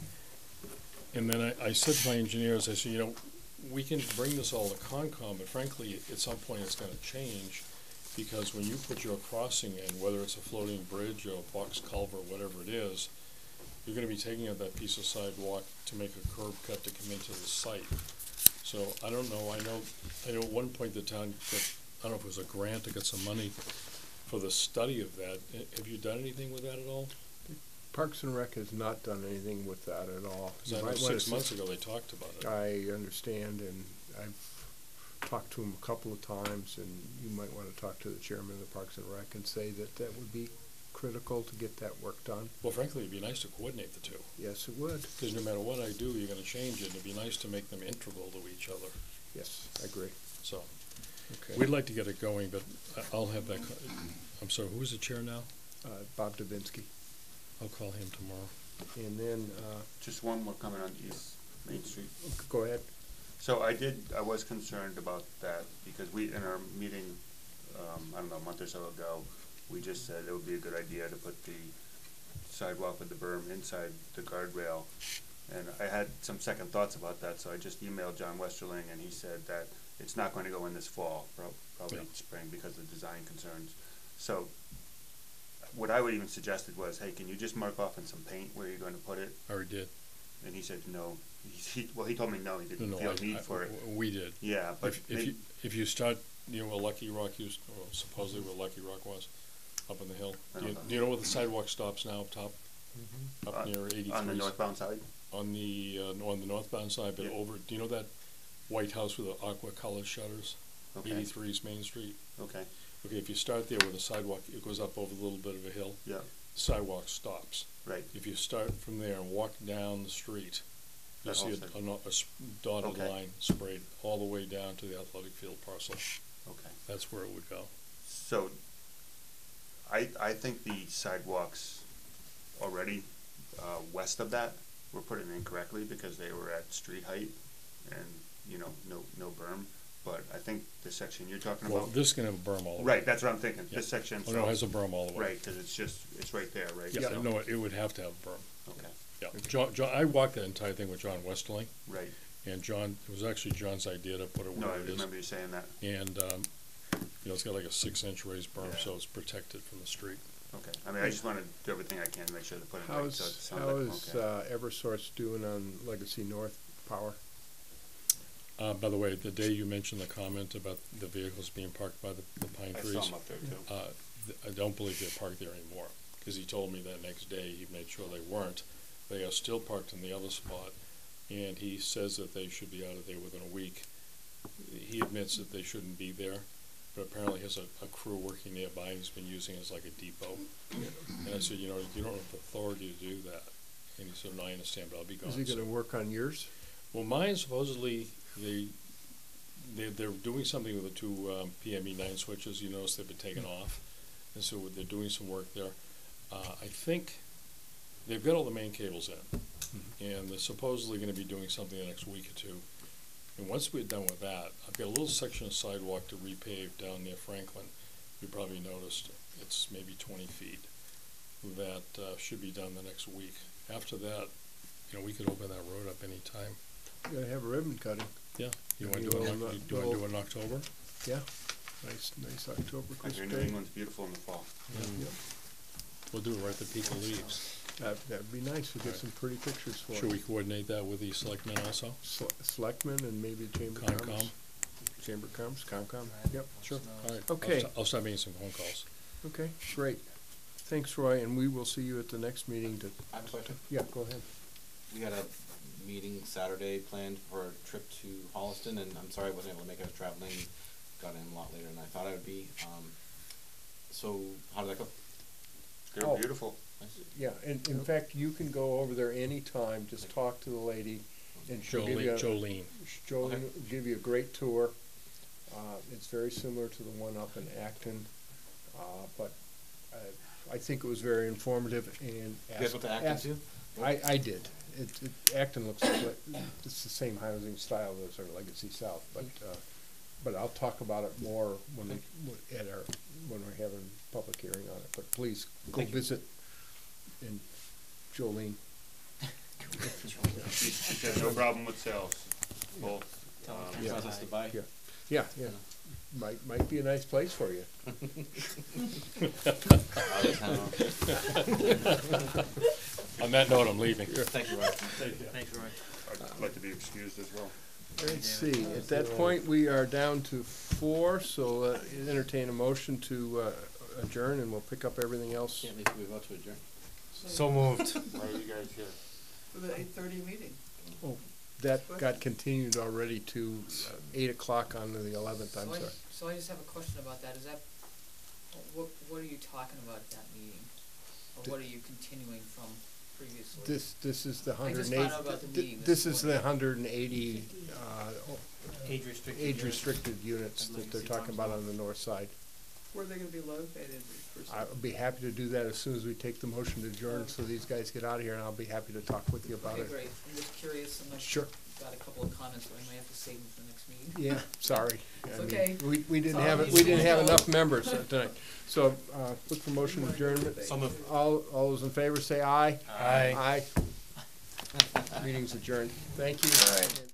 And then I said to my engineers, I said, you know, we can bring this all to Concom, but frankly, at some point it's gonna change, because when you put your crossing in, whether it's a floating bridge or a box culvert, whatever it is, you're gonna be taking out that piece of sidewalk to make a curb cut to come into the site. So I don't know, I know at one point the town got, I don't know if it was a grant to get some money for the study of that. Have you done anything with that at all? Parks and Rec has not done anything with that at all. 'Cause I You know might wanna 6 months ago they talked about it. I understand, and I've talked to him a couple of times, and you might wanna talk to the chairman of the Parks and Rec and say that that would be critical to get that work done. Well, frankly, it'd be nice to coordinate the two, Yes, it would. because no matter what I do, you're gonna change it, and it'd be nice to make them integral to each other, Yes, I agree. so. Okay. We'd like to get it going, but I'll have that, I'm sorry, who's the chair now? Bob Dubinsky. I'll call him tomorrow. And then, Just one more comment on East Main Street. go ahead. So I was concerned about that, because we, in our meeting, I don't know, a month or so ago, we just said it would be a good idea to put the sidewalk with the berm inside the guardrail. And I had some second thoughts about that, so I just emailed John Westerling, and he said that it's not going to go in this fall, probably Yeah. spring, because of design concerns. So what I would even suggested was, hey, can you just mark off in some paint where you're going to put it? I already did. And he said no. Well, he told me no, he didn't No, feel a need for it. we did. Yeah, but If you start, you know where Lucky Rock used, or supposedly where Lucky Rock was, up on the hill. I Do don't know. you know where the sidewalk stops now up top? Up near 83? on the northbound side. On the northbound side, but Yeah. over, do you know that white house with the aqua colored shutters? Okay. 83 East Main Street. Okay. Okay, if you start there with the sidewalk, it goes up over a little bit of a hill. Yeah. Sidewalk stops. Right. If you start from there and walk down the street, you'll That see whole a section. dotted Okay. line sprayed all the way down to the athletic field parcel. Okay. That's where it would go. So, I think the sidewalks already west of that were put in incorrectly because they were at street height and, you know, no berm. But I think the section you're talking Well, about. this is gonna have a berm all the way. Right, that's what I'm thinking. Yeah. This section. Oh, no, it has a berm all the way. Right, because it's right there, right? Yeah, So- no, it would have to have a berm. Okay, Yeah, John, I walked that entire thing with John Westerling, right. and John, it was actually John's idea to put it No, I where it is. remember you saying that. And, you know, it's got like a 6-inch raised berm, Yeah. so it's protected from the street. Okay, I mean, I just want to do everything I can to make sure they put it right, so it sounds How like, is okay. Eversource doing on Legacy North Power? By the way, the day you mentioned the comment about the vehicles being parked by the pine I trees, saw them up there too. I don't believe they're parked there anymore, because he told me that next day he made sure they weren't. They are still parked in the other spot, and he says that they should be out of there within a week. He admits that they shouldn't be there, but apparently has a crew working nearby, and he's been using it as like a depot. And I said, you know, you don't have the authority to do that. And he said, no, I understand, but I'll be gone. Is he gonna work on yours? Well, mine supposedly, they're doing something with the two PME 9 switches. You notice they've been taken off, and so they're doing some work there. I think they've got all the main cables in, and they're supposedly going to be doing something the next week or two. And once we're done with that, I've got a little section of sidewalk to repave down near Franklin. You probably noticed it's maybe 20 feet. That should be done the next week. After that, you know, we could open that road up any time. You gotta have a ribbon cutting. Yeah. You want Maybe to do we'll, it? Do you want to do it in October? Yeah, nice October I crisp hear New day. England's beautiful in the fall. Yep. We'll do it right at the peak of leaves. That'd be nice, we'll get some pretty pictures for Should it. we coordinate that with the selectmen also? Selectmen and maybe Chamber of Concom? Commerce. Chamber of Commerce, Concom, yep, Sure. All right. Okay. I'll start making some phone calls. okay, great. Thanks, Roy, and we will see you at the next meeting to, I have a question. yeah, go ahead. We got a meeting Saturday planned for a trip to Holliston, and I'm sorry I wasn't able to make it. I was traveling, got in a lot later than I thought I would be. So how did that go? They're Oh. beautiful. Nice. Yeah, and in fact, you can go over there anytime, just talk to the lady, and she'll give you Jolene. Jolene Okay. will give you a great tour. It's very similar to the one up in Acton, but I think it was very informative and You guys went to Acton too? I did. Acton looks like, it's the same housing style as our Legacy South, but I'll talk about it more when we're having public hearing on it. But please, go Thank you. visit, and Jolene. She said no problem with sales, both. Tell them Yeah. How's this to buy? Yeah, might be a nice place for you. Out of town. On that note, I'm leaving. Thank you, Roy. Thanks, Roy. I'd like to be excused as well. Let's see, at that point, we are down to 4, so entertain a motion to adjourn, and we'll pick up everything else. Can't wait till we vote to adjourn. So moved. Why are you guys here? For the 8:30 meeting. Oh, that got continued already to 8 o'clock on the 11th, I'm sorry. So I just have a question about that. Is that, what are you talking about at that meeting? Or what are you continuing from previously? This is the I just 180, found out about the meeting this this is the morning. 180 Age-restricted. age-restricted units that they're talking about on the north side. Where are they gonna be located? I'll be happy to do that as soon as we take the motion to adjourn, so these guys get out of here, and I'll be happy to talk with you about Okay, it. great. I'm just curious. Sure. Got a couple of comments, but I might have to save them for the next meeting. Yeah, sorry. It's I mean, okay. We didn't It's have, all we didn't have easy. enough members tonight. So, look for motion adjournment. Some of, All those in favor say aye. Aye. Aye. Meeting's adjourned. Thank you.